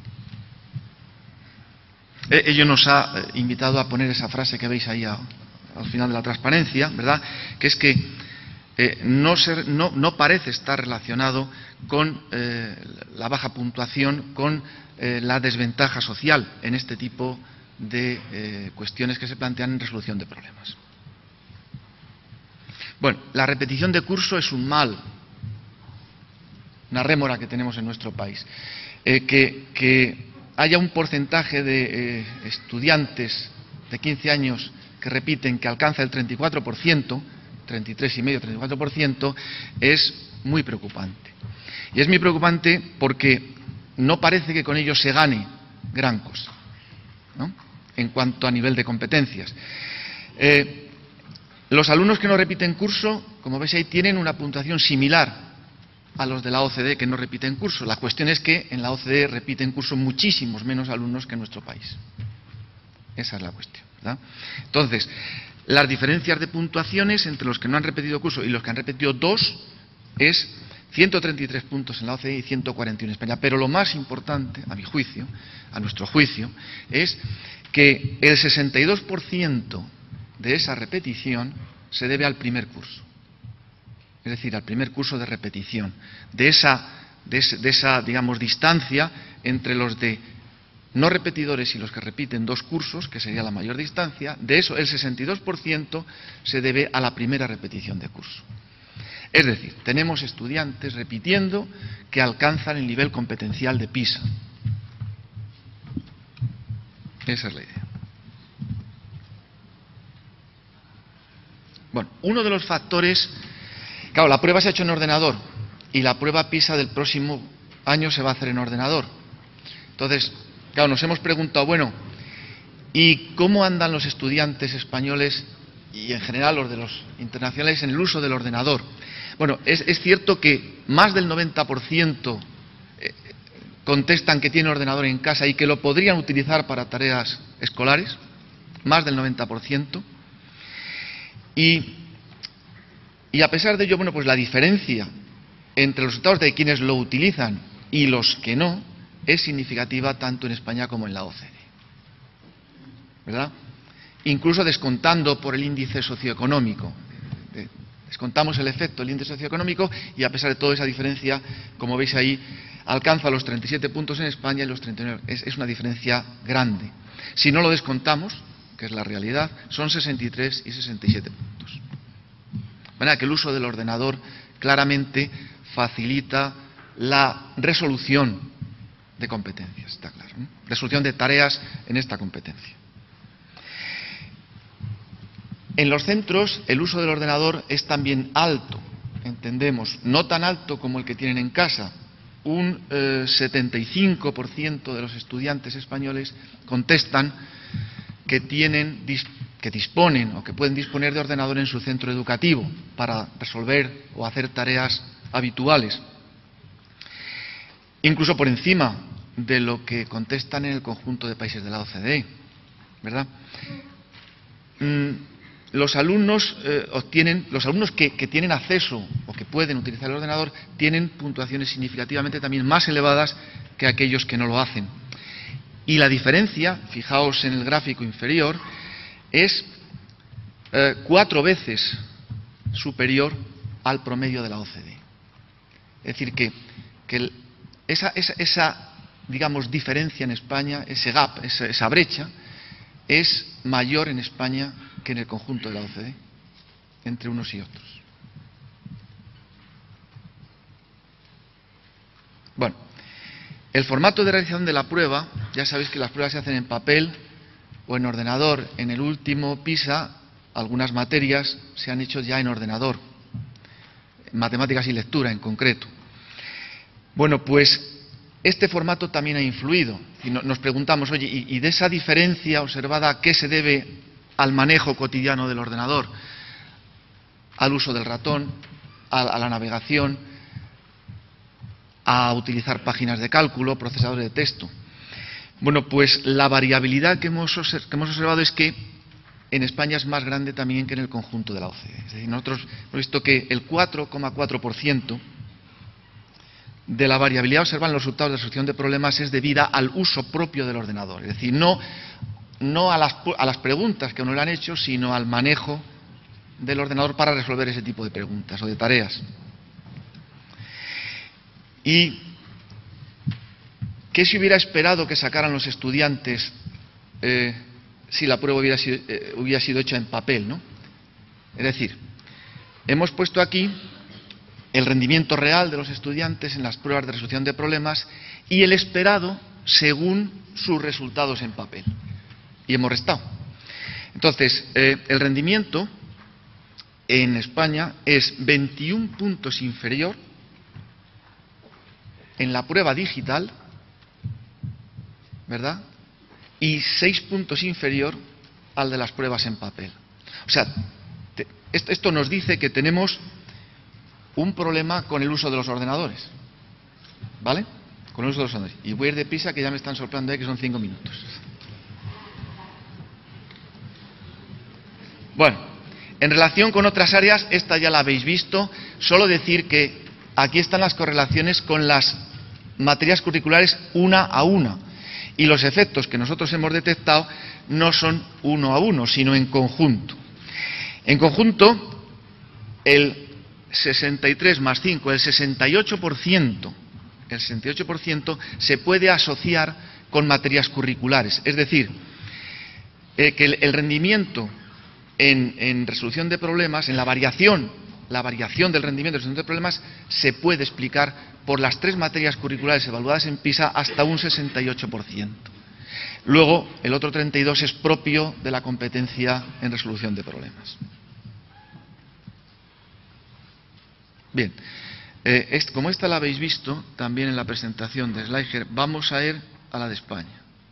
Ello nos ha invitado a poner esa frase que veis ahí a, al final de la transparencia, ¿verdad? Que es que eh, no, ser, no, no parece estar relacionado con eh, la baja puntuación, con eh, la desventaja social en este tipo de eh, cuestiones que se plantean en resolución de problemas. Bueno, la repetición de curso es un mal, una rémora que tenemos en nuestro país. Eh, que, que haya un porcentaje de eh, estudiantes de quince años que repiten que alcanza el treinta y cuatro por ciento, treinta y tres coma cinco, treinta y cuatro por ciento, es muy preocupante. Y es muy preocupante porque no parece que con ello se gane gran cosa, ¿no?, en cuanto a nivel de competencias. Eh, los alumnos que no repiten curso, como veis ahí, tienen una puntuación similar a los de la O C D que no repiten curso. La cuestión es que en la O C D repiten curso muchísimos menos alumnos que en nuestro país. Esa es la cuestión, ¿verdad? Entonces, las diferencias de puntuaciones entre los que no han repetido curso y los que han repetido dos es ciento treinta y tres puntos en la O C D y ciento cuarenta y uno en España. Pero lo más importante, a mi juicio, a nuestro juicio, es que el sesenta y dos por ciento de esa repetición se debe al primer curso. Es decir, al primer curso de repetición, de esa, de, ese, de esa, digamos, distancia entre los de no repetidores y los que repiten dos cursos, que sería la mayor distancia, de eso el sesenta y dos por ciento se debe a la primera repetición de curso. Es decir, tenemos estudiantes repitiendo que alcanzan el nivel competencial de PISA. Esa es la idea. Bueno, uno de los factores... Claro, la prueba se ha hecho en ordenador y la prueba PISA del próximo año se va a hacer en ordenador. Entonces, claro, nos hemos preguntado, bueno, ¿y cómo andan los estudiantes españoles y en general los de los internacionales en el uso del ordenador? Bueno, es, es cierto que más del noventa por ciento eh, contestan que tienen ordenador en casa y que lo podrían utilizar para tareas escolares, más del noventa por ciento. Y... Y a pesar de ello, bueno, pues la diferencia entre los resultados de quienes lo utilizan y los que no es significativa tanto en España como en la O C D. ¿Verdad? Incluso descontando por el índice socioeconómico. Descontamos el efecto del índice socioeconómico y a pesar de todo esa diferencia, como veis ahí, alcanza los treinta y siete puntos en España y los treinta y nueve. Es, es una diferencia grande. Si no lo descontamos, que es la realidad, son sesenta y tres y sesenta y siete puntos. De manera que el uso del ordenador claramente facilita la resolución de competencias, está claro, ¿no? Resolución de tareas en esta competencia. En los centros el uso del ordenador es también alto, entendemos, no tan alto como el que tienen en casa. Un eh, setenta y cinco por ciento de los estudiantes españoles contestan que tienen que disponen o que pueden disponer de ordenador en su centro educativo para resolver o hacer tareas habituales, incluso por encima de lo que contestan en el conjunto de países de la O C D E, ¿verdad? Mm, los alumnos eh, obtienen, los alumnos que, que tienen acceso o que pueden utilizar el ordenador tienen puntuaciones significativamente también más elevadas que aquellos que no lo hacen. Y la diferencia, fijaos en el gráfico inferior, es eh, cuatro veces superior al promedio de la O C D E. Es decir, que, que el, esa, esa, esa, digamos, diferencia en España, ese gap, esa, esa brecha, es mayor en España que en el conjunto de la O C D E, entre unos y otros. Bueno, el formato de realización de la prueba, ya sabéis que las pruebas se hacen en papel o en ordenador. En el último PISA, algunas materias se han hecho ya en ordenador, matemáticas y lectura en concreto. Bueno, pues este formato también ha influido. Y nos preguntamos, oye, ¿y de esa diferencia observada a qué se debe al manejo cotidiano del ordenador? Al uso del ratón, a la navegación, a utilizar páginas de cálculo, procesadores de texto. Bueno, pues la variabilidad que hemos, que hemos observado es que en España es más grande también que en el conjunto de la O C D E. Es decir, nosotros hemos visto que el cuatro coma cuatro por ciento de la variabilidad observada en los resultados de resolución de problemas es debida al uso propio del ordenador. Es decir, no, no a, las, a las preguntas que uno le han hecho, sino al manejo del ordenador para resolver ese tipo de preguntas o de tareas. ¿Y qué se hubiera esperado que sacaran los estudiantes eh, si la prueba hubiera sido, eh, hubiera sido hecha en papel, ¿no? Es decir, hemos puesto aquí el rendimiento real de los estudiantes en las pruebas de resolución de problemas y el esperado según sus resultados en papel. Y hemos restado. Entonces, eh, el rendimiento en España es veintiún puntos inferior en la prueba digital, ¿verdad? Y seis puntos inferior al de las pruebas en papel. O sea, te, esto, esto nos dice que tenemos un problema con el uso de los ordenadores, ¿vale? Con el uso de los ordenadores. Y voy a ir deprisa, que ya me están soplando ahí que son cinco minutos. Bueno, en relación con otras áreas, esta ya la habéis visto, solo decir que aquí están las correlaciones con las materias curriculares una a una. Y los efectos que nosotros hemos detectado no son uno a uno, sino en conjunto. En conjunto, el sesenta y tres más cinco, el sesenta y ocho por ciento, el sesenta y ocho por ciento se puede asociar con materias curriculares. Es decir, eh, que el, el rendimiento en, en resolución de problemas, en la variación, la variación del rendimiento en resolución de problemas, se puede explicar por las tres materias curriculares evaluadas en PISA hasta un sesenta y ocho por ciento. Luego, el otro treinta y dos por ciento es propio de la competencia en resolución de problemas. Bien, eh, es, como esta la habéis visto también en la presentación de Schleicher, vamos a ir a la de España.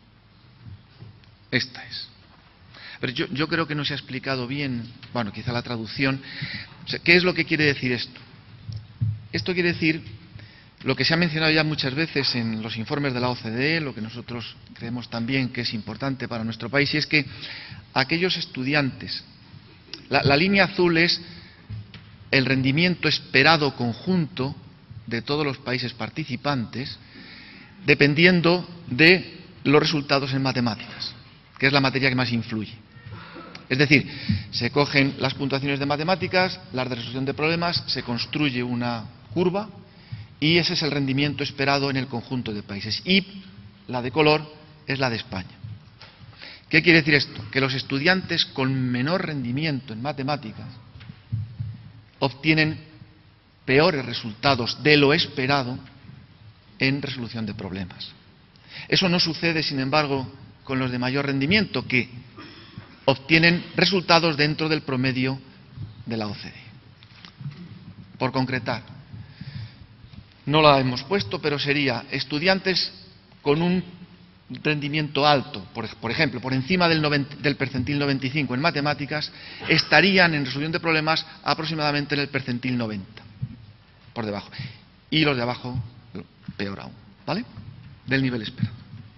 Esta es. Pero yo, yo creo que no se ha explicado bien, bueno, quizá la traducción. O sea, ¿qué es lo que quiere decir esto? Esto quiere decir lo que se ha mencionado ya muchas veces en los informes de la O C D E, lo que nosotros creemos también que es importante para nuestro país, y es que aquellos estudiantes, la, la línea azul es el rendimiento esperado conjunto de todos los países participantes, dependiendo de los resultados en matemáticas, que es la materia que más influye. Es decir, se cogen las puntuaciones de matemáticas, las de resolución de problemas, se construye una curva y ese es el rendimiento esperado en el conjunto de países. Y la de color es la de España. ¿Qué quiere decir esto? Que los estudiantes con menor rendimiento en matemáticas obtienen peores resultados de lo esperado en resolución de problemas. Eso no sucede, sin embargo, con los de mayor rendimiento, que obtienen resultados dentro del promedio de la O C D E. Por concretar, no la hemos puesto, pero sería estudiantes con un rendimiento alto, por, por ejemplo, por encima del, noventa, del percentil noventa y cinco en matemáticas, estarían en resolución de problemas aproximadamente en el percentil noventa, por debajo. Y los de abajo, peor aún, ¿vale? Del nivel esperado.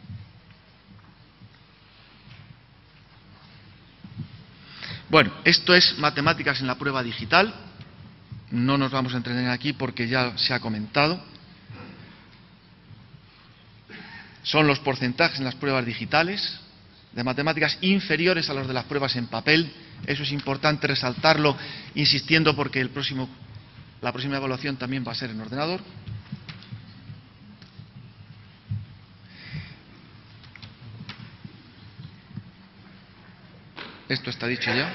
Bueno, esto es matemáticas en la prueba digital. No nos vamos a entretener aquí porque ya se ha comentado. Son los porcentajes en las pruebas digitales de matemáticas inferiores a los de las pruebas en papel. Eso es importante resaltarlo, insistiendo, porque el próximo, la próxima evaluación también va a ser en ordenador. Esto está dicho ya.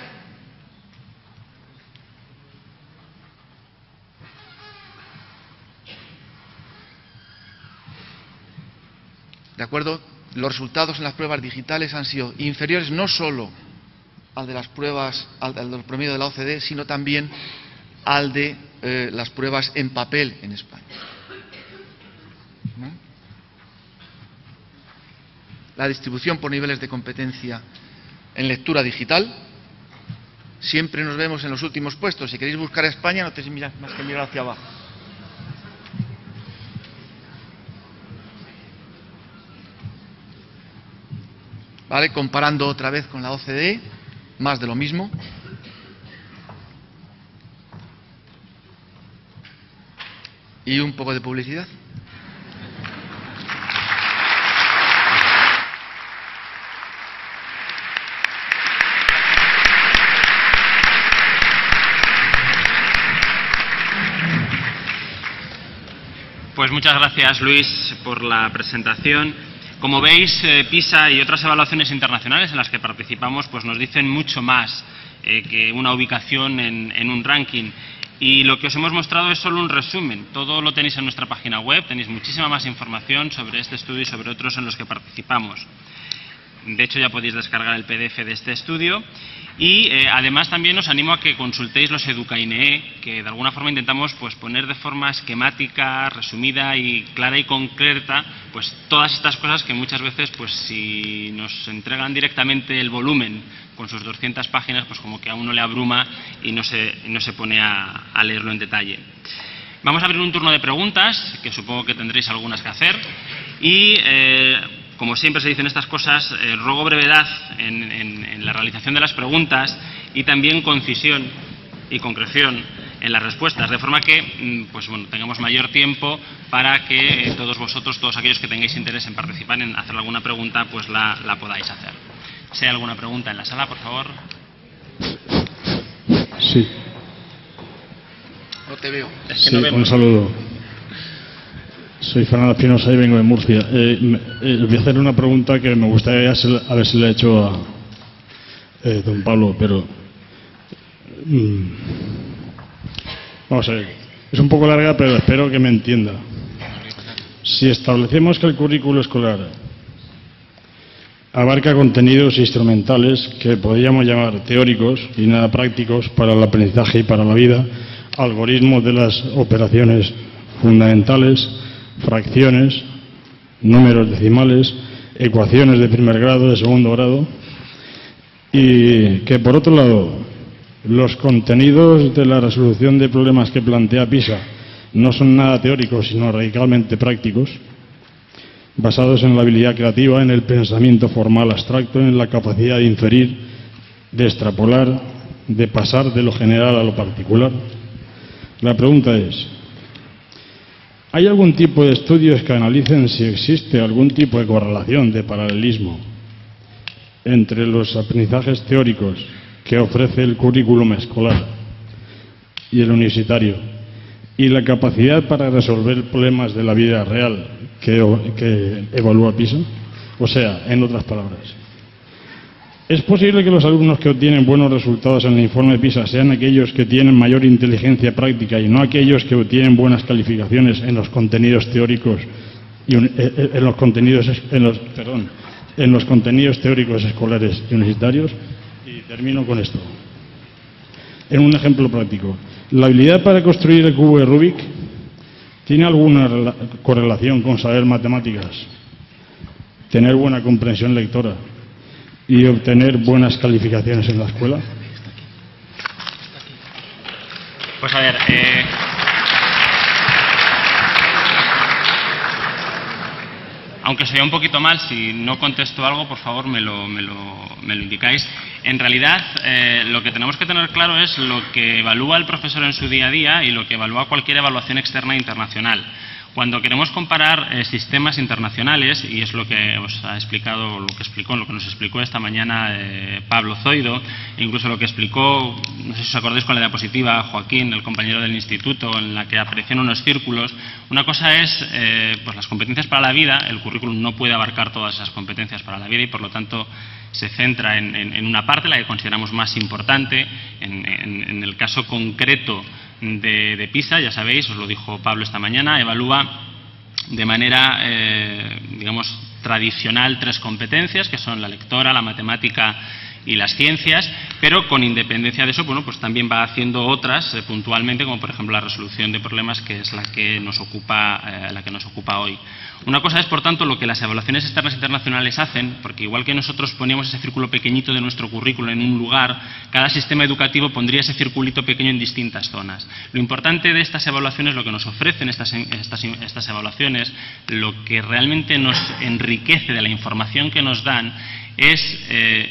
¿De acuerdo? Los resultados en las pruebas digitales han sido inferiores no solo al de las pruebas, al, al del promedio de la O C D E, sino también al de eh, las pruebas en papel en España. ¿No? La distribución por niveles de competencia en lectura digital. Siempre nos vemos en los últimos puestos. Si queréis buscar a España, no tenéis más que mirar hacia abajo. ¿Vale? Comparando otra vez con la O C D E, más de lo mismo. Y un poco de publicidad. Pues muchas gracias, Luis, por la presentación. Como veis, eh, PISA y otras evaluaciones internacionales en las que participamos pues nos dicen mucho más eh, que una ubicación en, en un ranking. Y lo que os hemos mostrado es solo un resumen. Todo lo tenéis en nuestra página web, tenéis muchísima más información sobre este estudio y sobre otros en los que participamos. De hecho, ya podéis descargar el P D F de este estudio. Y eh, además también os animo a que consultéis los EducaINE, que de alguna forma intentamos pues poner de forma esquemática, resumida y clara y concreta pues todas estas cosas que muchas veces pues si nos entregan directamente el volumen con sus doscientas páginas pues como que a uno le abruma y no se, no se pone a, a leerlo en detalle. Vamos a abrir un turno de preguntas, que supongo que tendréis algunas que hacer, y eh, como siempre se dicen estas cosas, eh, ruego brevedad en, en, en la realización de las preguntas y también concisión y concreción en las respuestas, de forma que pues, bueno, tengamos mayor tiempo para que eh, todos vosotros, todos aquellos que tengáis interés en participar en hacer alguna pregunta, pues la, la podáis hacer. Si hay alguna pregunta en la sala, por favor. Sí. No te veo. Es que sí, no vemos. Un saludo. Soy Fernando Espinosa y vengo de Murcia. Eh, me, eh, voy a hacer una pregunta que me gustaría a ver si le he hecho a eh, don Pablo, pero mmm, vamos a ver. Es un poco larga, pero espero que me entienda. Si establecemos que el currículo escolar abarca contenidos instrumentales que podríamos llamar teóricos y nada prácticos para el aprendizaje y para la vida, algoritmos de las operaciones fundamentales, fracciones, números decimales, ecuaciones de primer grado, de segundo grado, y que por otro lado los contenidos de la resolución de problemas que plantea PISA no son nada teóricos sino radicalmente prácticos, basados en la habilidad creativa, en el pensamiento formal abstracto, en la capacidad de inferir, de extrapolar, de pasar de lo general a lo particular. La pregunta es: ¿hay algún tipo de estudios que analicen si existe algún tipo de correlación, de paralelismo entre los aprendizajes teóricos que ofrece el currículum escolar y el universitario y la capacidad para resolver problemas de la vida real que, que evalúa PISA? O sea, en otras palabras, ¿es posible que los alumnos que obtienen buenos resultados en el informe PISA sean aquellos que tienen mayor inteligencia práctica y no aquellos que obtienen buenas calificaciones en los contenidos teóricos y en los contenidos en los perdón en los contenidos teóricos escolares y universitarios? Y termino con esto. En un ejemplo práctico, ¿la habilidad para construir el cubo de Rubik tiene alguna correlación con saber matemáticas, tener buena comprensión lectora y obtener buenas calificaciones en la escuela? Pues a ver, eh, aunque se vea un poquito mal, si no contesto algo, por favor me lo, me lo, me lo indicáis. En realidad, eh, lo que tenemos que tener claro es lo que evalúa el profesor en su día a día y lo que evalúa cualquier evaluación externa internacional. Cuando queremos comparar eh, sistemas internacionales, y es lo que os ha explicado, lo que explicó, lo que nos explicó esta mañana eh, Pablo Zoido, e incluso lo que explicó, no sé si os acordáis con la diapositiva, Joaquín, el compañero del instituto, en la que aparecían unos círculos. Una cosa es eh, pues las competencias para la vida. El currículum no puede abarcar todas esas competencias para la vida y por lo tanto se centra en, en, en una parte, la que consideramos más importante. En, en, en el caso concreto De, de PISA, ya sabéis, os lo dijo Pablo esta mañana, evalúa de manera, eh, digamos, tradicional tres competencias, que son la lectora, la matemática y las ciencias, pero con independencia de eso, bueno, pues también va haciendo otras eh, puntualmente, como por ejemplo la resolución de problemas, que es la que nos ocupa, eh, la que nos ocupa hoy. Una cosa es, por tanto, lo que las evaluaciones externas internacionales hacen, porque igual que nosotros poníamos ese círculo pequeñito de nuestro currículo en un lugar, cada sistema educativo pondría ese circulito pequeño en distintas zonas. Lo importante de estas evaluaciones, lo que nos ofrecen estas, estas, estas evaluaciones, lo que realmente nos enriquece de la información que nos dan, es eh,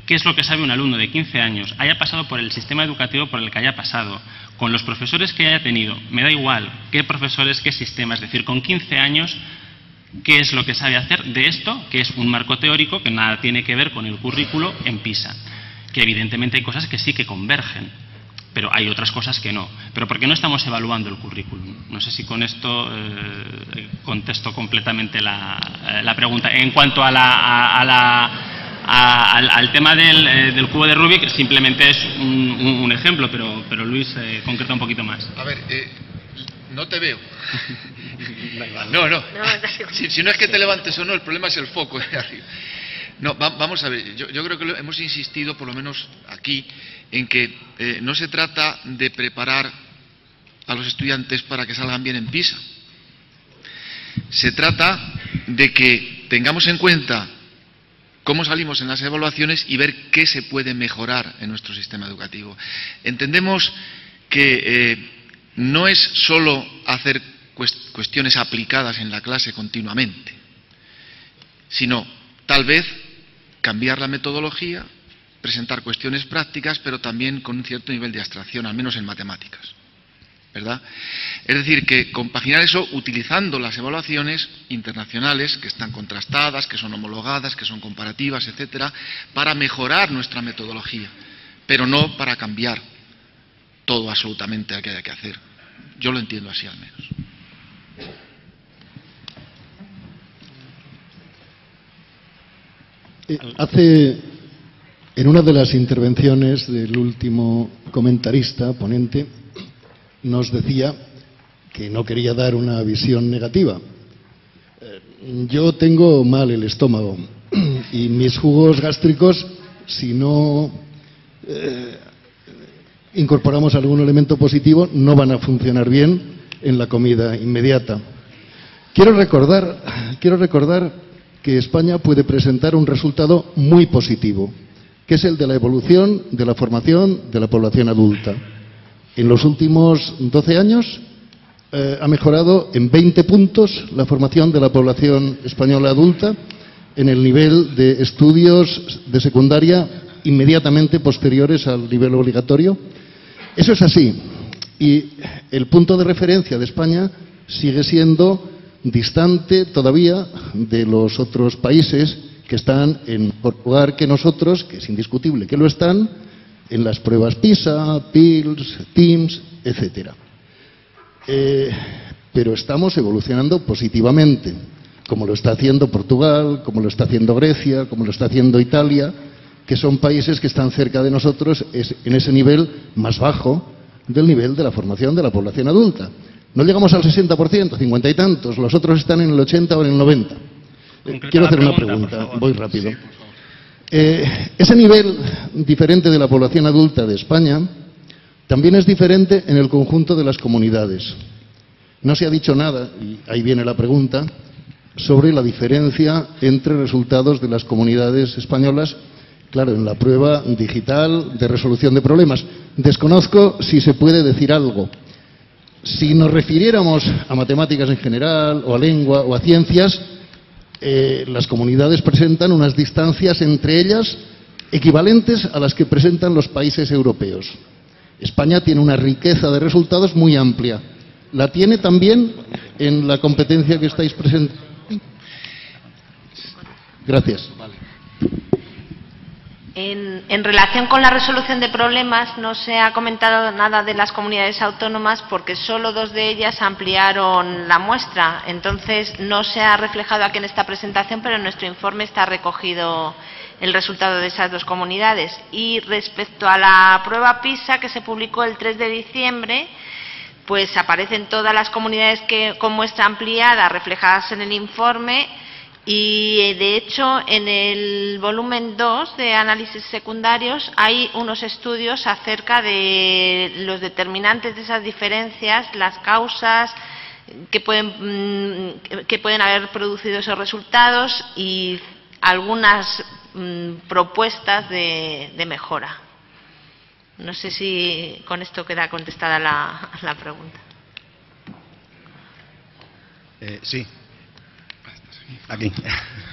qué es lo que sabe un alumno de quince años, haya pasado por el sistema educativo por el que haya pasado, con los profesores que haya tenido, me da igual qué profesores, qué sistema, es decir, con quince años, qué es lo que sabe hacer de esto, que es un marco teórico que nada tiene que ver con el currículo en PISA, que evidentemente hay cosas que sí que convergen, pero hay otras cosas que no. Pero ¿por qué no estamos evaluando el currículum? No sé si con esto eh, contesto completamente la, la pregunta. En cuanto a la, a, a la, a, al, al tema del, eh, del cubo de Rubik, simplemente es un, un, un ejemplo, pero, pero Luis eh, concreta un poquito más. A ver, eh, no te veo. No, no. Si, si no es que te levantes o no, el problema es el foco de arriba. No, va, vamos a ver, yo, yo creo que lo, hemos insistido, por lo menos aquí, en que eh, no se trata de preparar a los estudiantes para que salgan bien en PISA. Se trata de que tengamos en cuenta cómo salimos en las evaluaciones y ver qué se puede mejorar en nuestro sistema educativo. Entendemos que eh, no es solo hacer cuestiones aplicadas en la clase continuamente, sino tal vez cambiar la metodología, presentar cuestiones prácticas, pero también con un cierto nivel de abstracción, al menos en matemáticas, ¿verdad? Es decir, que compaginar eso utilizando las evaluaciones internacionales, que están contrastadas, que son homologadas, que son comparativas, etcétera, para mejorar nuestra metodología, pero no para cambiar todo absolutamente lo que haya que hacer. Yo lo entiendo así al menos. Hace, en una de las intervenciones del último comentarista, ponente, nos decía que no quería dar una visión negativa. Yo tengo mal el estómago y mis jugos gástricos, si no eh, incorporamos algún elemento positivo, no van a funcionar bien en la comida inmediata. Quiero recordar, quiero recordar que España puede presentar un resultado muy positivo, que es el de la evolución de la formación de la población adulta. En los últimos doce años eh, ha mejorado en veinte puntos la formación de la población española adulta en el nivel de estudios de secundaria inmediatamente posteriores al nivel obligatorio. Eso es así. Y el punto de referencia de España sigue siendo distante todavía de los otros países que están en mejor lugar que nosotros, que es indiscutible que lo están, en las pruebas PISA, PILS, TIMSS, etcétera. Eh, pero estamos evolucionando positivamente, como lo está haciendo Portugal, como lo está haciendo Grecia, como lo está haciendo Italia, que son países que están cerca de nosotros es, en ese nivel más bajo del nivel de la formación de la población adulta. No llegamos al sesenta por ciento, cincuenta y tantos, los otros están en el ochenta o en el noventa. Eh, quiero hacer una pregunta, voy rápido. Eh, ese nivel diferente de la población adulta de España también es diferente en el conjunto de las comunidades. No se ha dicho nada, y ahí viene la pregunta, sobre la diferencia entre resultados de las comunidades españolas, claro, en la prueba digital de resolución de problemas. Desconozco si se puede decir algo. Si nos refiriéramos a matemáticas en general, o a lengua, o a ciencias, eh, las comunidades presentan unas distancias entre ellas equivalentes a las que presentan los países europeos. España tiene una riqueza de resultados muy amplia. ¿La tiene también en la competencia que estáis presentando? Gracias. En, en relación con la resolución de problemas, no se ha comentado nada de las comunidades autónomas porque solo dos de ellas ampliaron la muestra. Entonces, no se ha reflejado aquí en esta presentación, pero en nuestro informe está recogido el resultado de esas dos comunidades. Y respecto a la prueba PISA, que se publicó el tres de diciembre, pues aparecen todas las comunidades que con muestra ampliada reflejadas en el informe. Y, de hecho, en el volumen dos de análisis secundarios hay unos estudios acerca de los determinantes de esas diferencias, las causas que pueden, que pueden haber producido esos resultados y algunas mm, propuestas de, de mejora. No sé si con esto queda contestada la, la pregunta. Eh, sí. Aquí.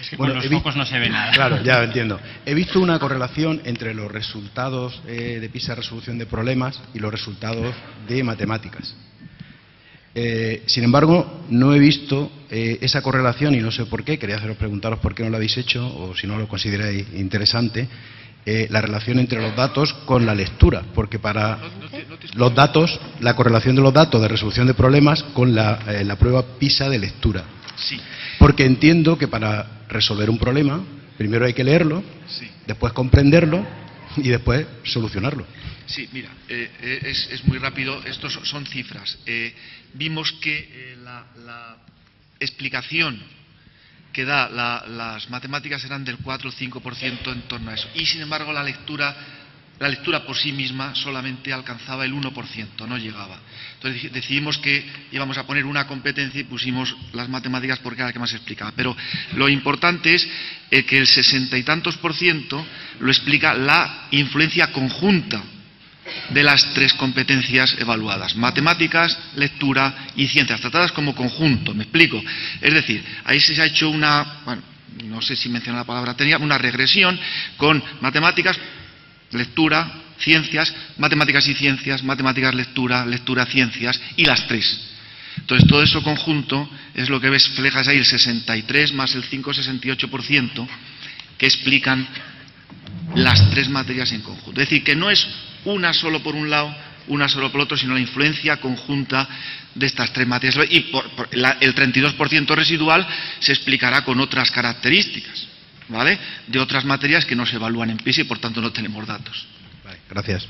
Es que Bueno, con los he vi- focos no se ve nada. Claro, ya lo entiendo. He visto una correlación entre los resultados eh, de PISA resolución de problemas y los resultados de matemáticas. Eh, sin embargo, no he visto eh, esa correlación y no sé por qué. Quería haceros preguntaros por qué no lo habéis hecho o si no lo consideráis interesante. Eh, la relación entre los datos con la lectura, porque para los datos, la correlación de los datos de resolución de problemas con la, eh, la prueba PISA de lectura. Sí, Porque entiendo que para resolver un problema, primero hay que leerlo, sí. después comprenderlo y después solucionarlo. Sí, mira, eh, eh, es, es muy rápido. Estos son cifras. Eh, vimos que eh, la, la explicación que da la- las matemáticas eran del cuatro o cinco por ciento en torno a eso. Y, sin embargo, la lectura, la lectura por sí misma solamente alcanzaba el uno por ciento, no llegaba. Entonces deci- decidimos que íbamos a poner una competencia y pusimos las matemáticas porque era la que más explicaba. Pero lo importante es eh, que el sesenta y tantos por ciento lo explica la influencia conjunta de las tres competencias evaluadas: matemáticas, lectura y ciencias, tratadas como conjunto. ¿Me explico? Es decir, ahí se ha hecho una, bueno, no sé si menciona la palabra técnica, una regresión con matemáticas, lectura, ciencias, matemáticas y ciencias, matemáticas, lectura, lectura, ciencias y las tres. Entonces, todo eso conjunto es lo que ves, reflejas ahí el sesenta y tres más el cinco, sesenta y ocho por ciento que explican las tres materias en conjunto. Es decir, que no es una solo por un lado, una solo por otro, sino la influencia conjunta de estas tres materias. Y por, por la, el treinta y dos por ciento residual se explicará con otras características, ¿vale?, de otras materias que no se evalúan en PISA y por tanto no tenemos datos. Vale, gracias.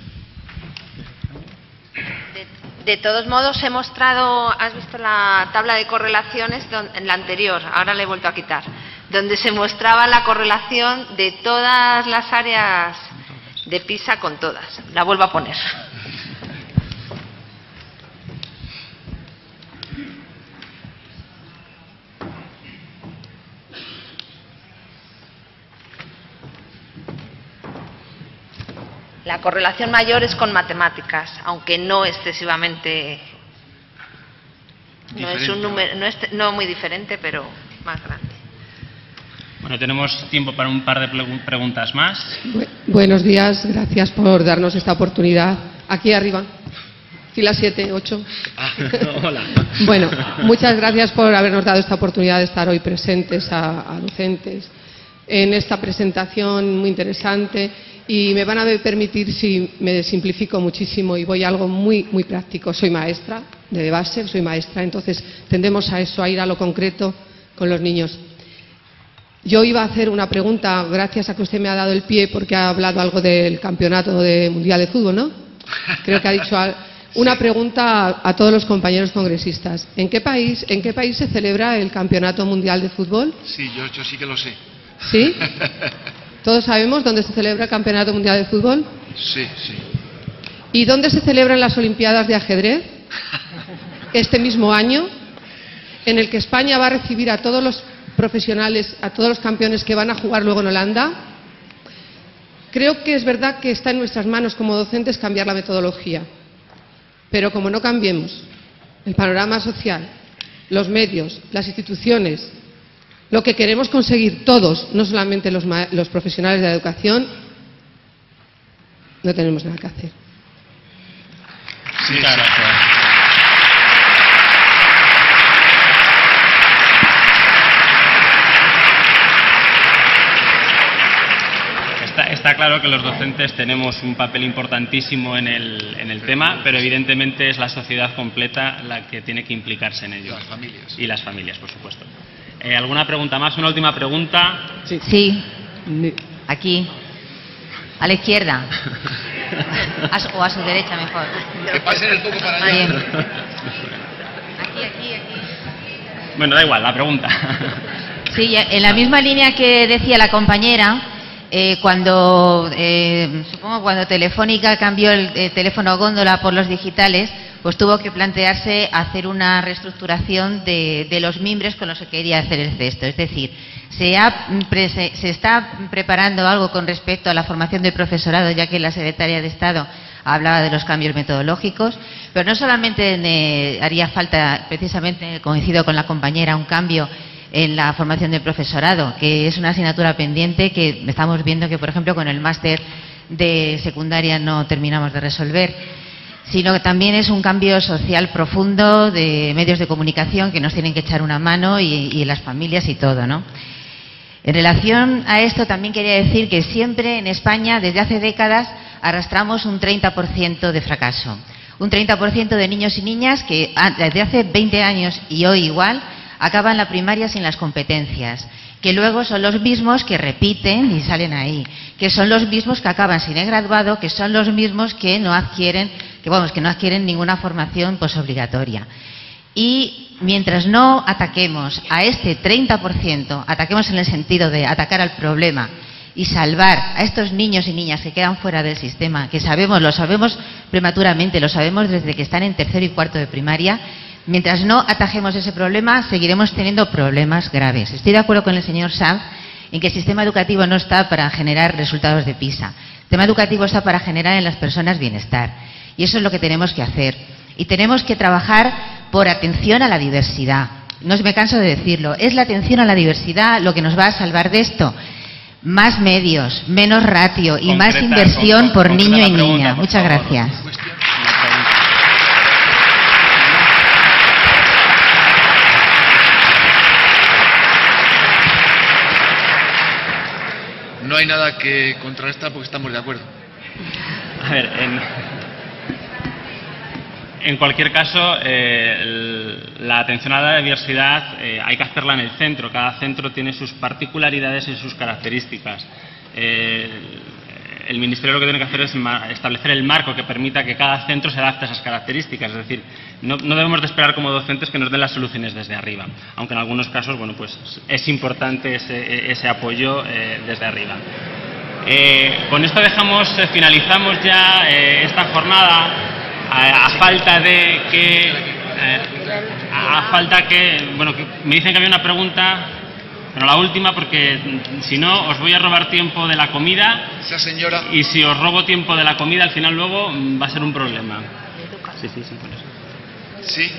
De, de todos modos, he mostrado, has visto la tabla de correlaciones don- en la anterior, ahora la he vuelto a quitar, donde se mostraba la correlación de todas las áreas de PISA con todas. La vuelvo a poner. La correlación mayor es con matemáticas, aunque no excesivamente, no es un número, no, es, no muy diferente, pero más grande. Bueno, tenemos tiempo para un par de plegu- preguntas más. Bu- Buenos días, gracias por darnos esta oportunidad. Aquí arriba, fila siete, ocho. Hola. Bueno, muchas gracias por habernos dado esta oportunidad de estar hoy presentes a, a docentes en esta presentación muy interesante. Y me van a permitir, si me simplifico muchísimo y voy a algo muy, muy práctico. Soy maestra de base, soy maestra, entonces tendemos a eso, a ir a lo concreto con los niños. Yo iba a hacer una pregunta, gracias a que usted me ha dado el pie, porque ha hablado algo del campeonato de mundial de fútbol, ¿no? Creo que ha dicho al- una pregunta a, a todos los compañeros congresistas. ¿En qué país, en qué país se celebra el campeonato mundial de fútbol? Sí, yo, yo sí que lo sé. ¿Sí? ¿Todos sabemos dónde se celebra el campeonato mundial de fútbol? Sí, sí. ¿Y dónde se celebran las Olimpiadas de ajedrez? Este mismo año, en el que España va a recibir a todos los profesionales, a todos los campeones que van a jugar luego en Holanda. Creo que es verdad que está en nuestras manos como docentes cambiar la metodología, pero como no cambiemos el panorama social, los medios, las instituciones, lo que queremos conseguir todos, no solamente los, ma- los profesionales de la educación, no tenemos nada que hacer. Sí, Muchas gracias. Está, está claro que los docentes tenemos un papel importantísimo en el, en el tema, pero evidentemente es la sociedad completa la que tiene que implicarse en ello. Las familias. Y las familias, por supuesto. Eh, ¿Alguna pregunta más? Una última pregunta. Sí, aquí, a la izquierda. A su- o a su derecha mejor. Que pasen el foco para allá. Bien. Aquí, aquí, aquí. Bueno, da igual, la pregunta. Sí, ya- en la misma línea que decía la compañera, eh, cuando, eh, supongo cuando Telefónica cambió el eh, teléfono góndola por los digitales, pues tuvo que plantearse hacer una reestructuración de, de los mimbres con los que quería hacer el cesto. Es decir, se, ha, pre- se, se está preparando algo con respecto a la formación del profesorado, ya que la secretaria de Estado hablaba de los cambios metodológicos, pero no solamente eh, haría falta, precisamente coincido con la compañera, un cambio en la formación del profesorado, que es una asignatura pendiente que estamos viendo que, por ejemplo, con el máster de secundaria no terminamos de resolver, sino que también es un cambio social profundo de medios de comunicación que nos tienen que echar una mano y, y las familias y todo, ¿no? En relación a esto también quería decir que siempre en España, desde hace décadas, arrastramos un treinta por ciento de fracaso. Un treinta por ciento de niños y niñas que desde hace veinte años y hoy igual acaban la primaria sin las competencias, que luego son los mismos que repiten y salen ahí, que son los mismos que acaban sin el graduado, que son los mismos que no adquieren, que vamos, que no adquieren ninguna formación posobligatoria. Y mientras no ataquemos a este treinta por ciento, ataquemos en el sentido de atacar al problema y salvar a estos niños y niñas que quedan fuera del sistema, que sabemos, lo sabemos prematuramente, lo sabemos desde que están en tercero y cuarto de primaria, mientras no atajemos ese problema, seguiremos teniendo problemas graves. Estoy de acuerdo con el señor Sanz en que el sistema educativo no está para generar resultados de PISA. El sistema educativo está para generar en las personas bienestar. Y eso es lo que tenemos que hacer. Y tenemos que trabajar por atención a la diversidad. No me canso de decirlo. Es la atención a la diversidad lo que nos va a salvar de esto. Más medios, menos ratio y Concreta, más inversión con, por con, niño y pregunta, niña. Muchas favor. gracias. No hay nada que contrarrestar porque estamos de acuerdo. A ver, en, en cualquier caso, eh, el, la atención a la diversidad eh, hay que hacerla en el centro. Cada centro tiene sus particularidades y sus características. Eh, el Ministerio lo que tiene que hacer es establecer el marco que permita que cada centro se adapte a esas características. Es decir, no, no debemos de esperar como docentes que nos den las soluciones desde arriba, aunque en algunos casos, bueno, pues es importante ese, ese apoyo eh, desde arriba. Eh, con esto dejamos, eh, finalizamos ya eh, esta jornada a, a falta de que, eh, a falta que, bueno, que me dicen que había una pregunta. Pero la última, porque si no os voy a robar tiempo de la comida. Esa señora. Y si os robo tiempo de la comida, al final luego va a ser un problema. Sí, sí, sí, por eso. Sí.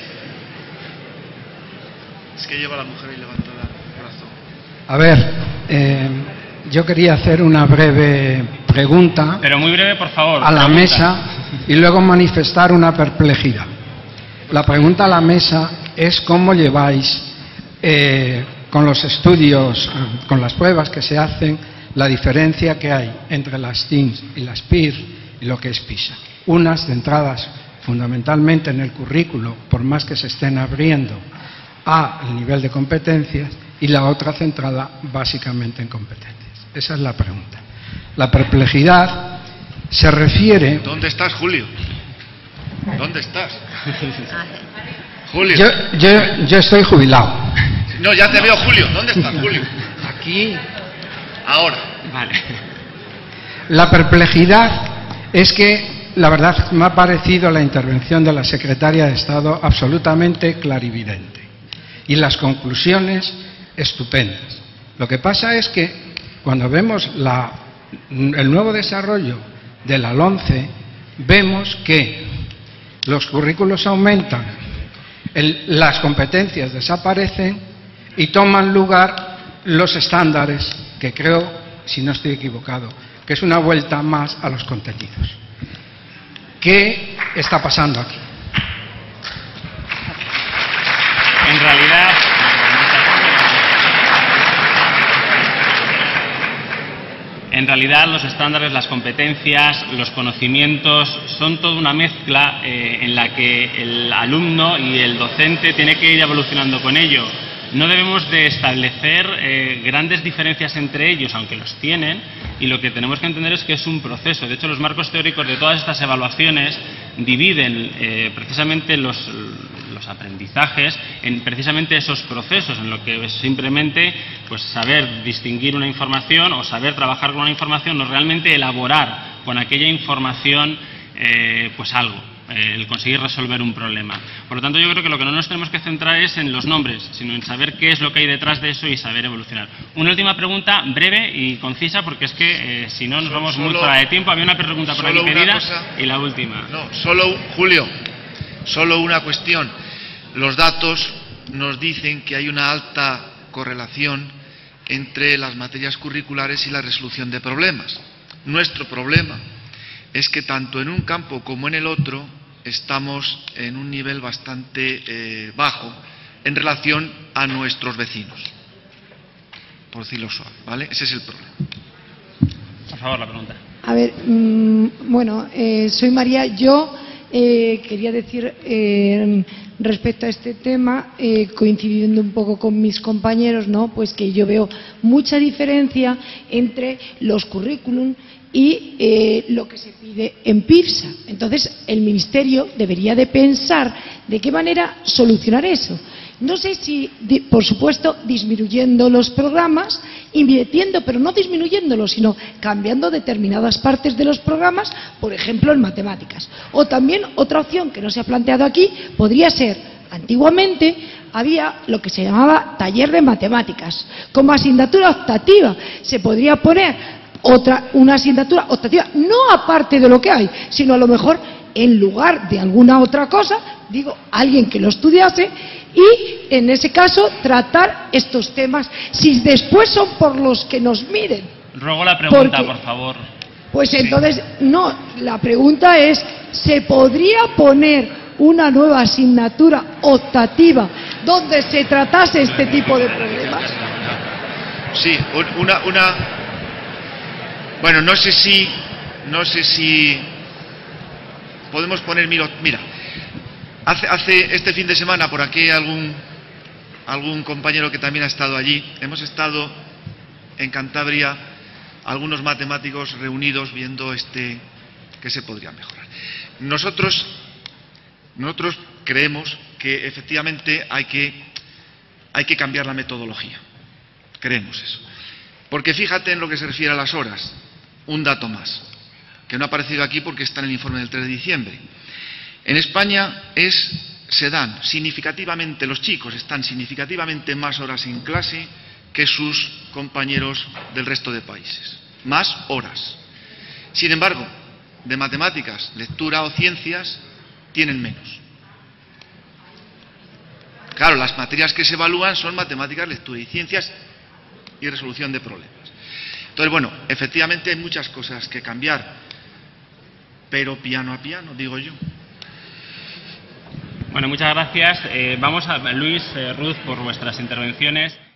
Es que lleva la mujer y levanta el brazo. A ver, eh, yo quería hacer una breve pregunta. Pero muy breve, por favor. A la pregunta. mesa y luego manifestar una perplejidad. La pregunta a la mesa es cómo lleváis eh, con los estudios, con las pruebas que se hacen, la diferencia que hay entre las T I N S y las P I R y lo que es PISA. Unas centradas fundamentalmente en el currículo, por más que se estén abriendo al nivel de competencias, y la otra centrada básicamente en competencias. Esa es la pregunta. La perplejidad se refiere... ¿Dónde estás, Julio? ¿Dónde estás? Julio. Yo, yo, yo estoy jubilado. No, ya te veo, Julio. ¿Dónde estás, Julio? Aquí. Ahora. Vale. La perplejidad es que, la verdad, me ha parecido la intervención de la secretaria de Estado absolutamente clarividente. Y las conclusiones estupendas. Lo que pasa es que, cuando vemos la, el nuevo desarrollo de la LOMCE, vemos que los currículos aumentan, el, las competencias desaparecen y toman lugar los estándares, que creo, si no estoy equivocado, que es una vuelta más a los contenidos. ¿Qué está pasando aquí? En realidad, en realidad los estándares, las competencias, los conocimientos son toda una mezcla eh, en la que el alumno y el docente tiene que ir evolucionando con ello. No debemos de establecer eh, grandes diferencias entre ellos, aunque los tienen, y lo que tenemos que entender es que es un proceso. De hecho, los marcos teóricos de todas estas evaluaciones dividen eh, precisamente los, los aprendizajes en precisamente esos procesos, en lo que es simplemente pues, saber distinguir una información o saber trabajar con una información, o realmente elaborar con aquella información eh, pues algo. El conseguir resolver un problema. Por lo tanto, yo creo que lo que no nos tenemos que centrar es en los nombres, sino en saber qué es lo que hay detrás de eso y saber evolucionar. Una última pregunta, breve y concisa, porque es que eh, si no nos vamos muy fuera de tiempo. Había una pregunta por aquí pedida y la última. No, solo, Julio, solo una cuestión. Los datos nos dicen que hay una alta correlación entre las materias curriculares y la resolución de problemas. Nuestro problema es que tanto en un campo como en el otro estamos en un nivel bastante eh, bajo en relación a nuestros vecinos, por decirlo suave, ¿vale? Ese es el problema. Por favor, la pregunta. A ver, mmm, bueno, eh, soy María. Yo eh, quería decir eh, respecto a este tema, eh, coincidiendo un poco con mis compañeros, ¿no? Pues que yo veo mucha diferencia entre los currículum y eh, lo que se pide en PIRSA. Entonces, el Ministerio debería de pensar de qué manera solucionar eso. No sé si, por supuesto, disminuyendo los programas, invirtiendo, pero no disminuyéndolos, sino cambiando determinadas partes de los programas, por ejemplo, en matemáticas. O también, otra opción que no se ha planteado aquí, podría ser, antiguamente había lo que se llamaba taller de matemáticas. Como asignatura optativa se podría poner otra, una asignatura optativa, no aparte de lo que hay, sino a lo mejor en lugar de alguna otra cosa, digo, alguien que lo estudiase, y en ese caso tratar estos temas, si después son por los que nos miren. Ruego la pregunta, Porque, por favor. Pues sí. Entonces, no, la pregunta es, ¿se podría poner una nueva asignatura optativa donde se tratase este tipo de problemas? Sí, una, una bueno, no sé si no sé si podemos poner, mira, mira hace, hace este fin de semana, por aquí algún algún compañero que también ha estado allí, hemos estado en Cantabria, algunos matemáticos reunidos viendo este que se podría mejorar. Nosotros nosotros creemos que efectivamente hay que hay que cambiar la metodología. Creemos eso. Porque fíjate en lo que se refiere a las horas. Un dato más, que no ha aparecido aquí porque está en el informe del tres de diciembre. En España es, se dan significativamente, los chicos están significativamente más horas en clase que sus compañeros del resto de países. Más horas. Sin embargo, de matemáticas, lectura o ciencias, tienen menos. Claro, las materias que se evalúan son matemáticas, lectura y ciencias y resolución de problemas. Entonces, bueno, efectivamente hay muchas cosas que cambiar, pero piano a piano, digo yo. Bueno, muchas gracias. Eh, vamos a Luis, eh, Ruth, por vuestras intervenciones.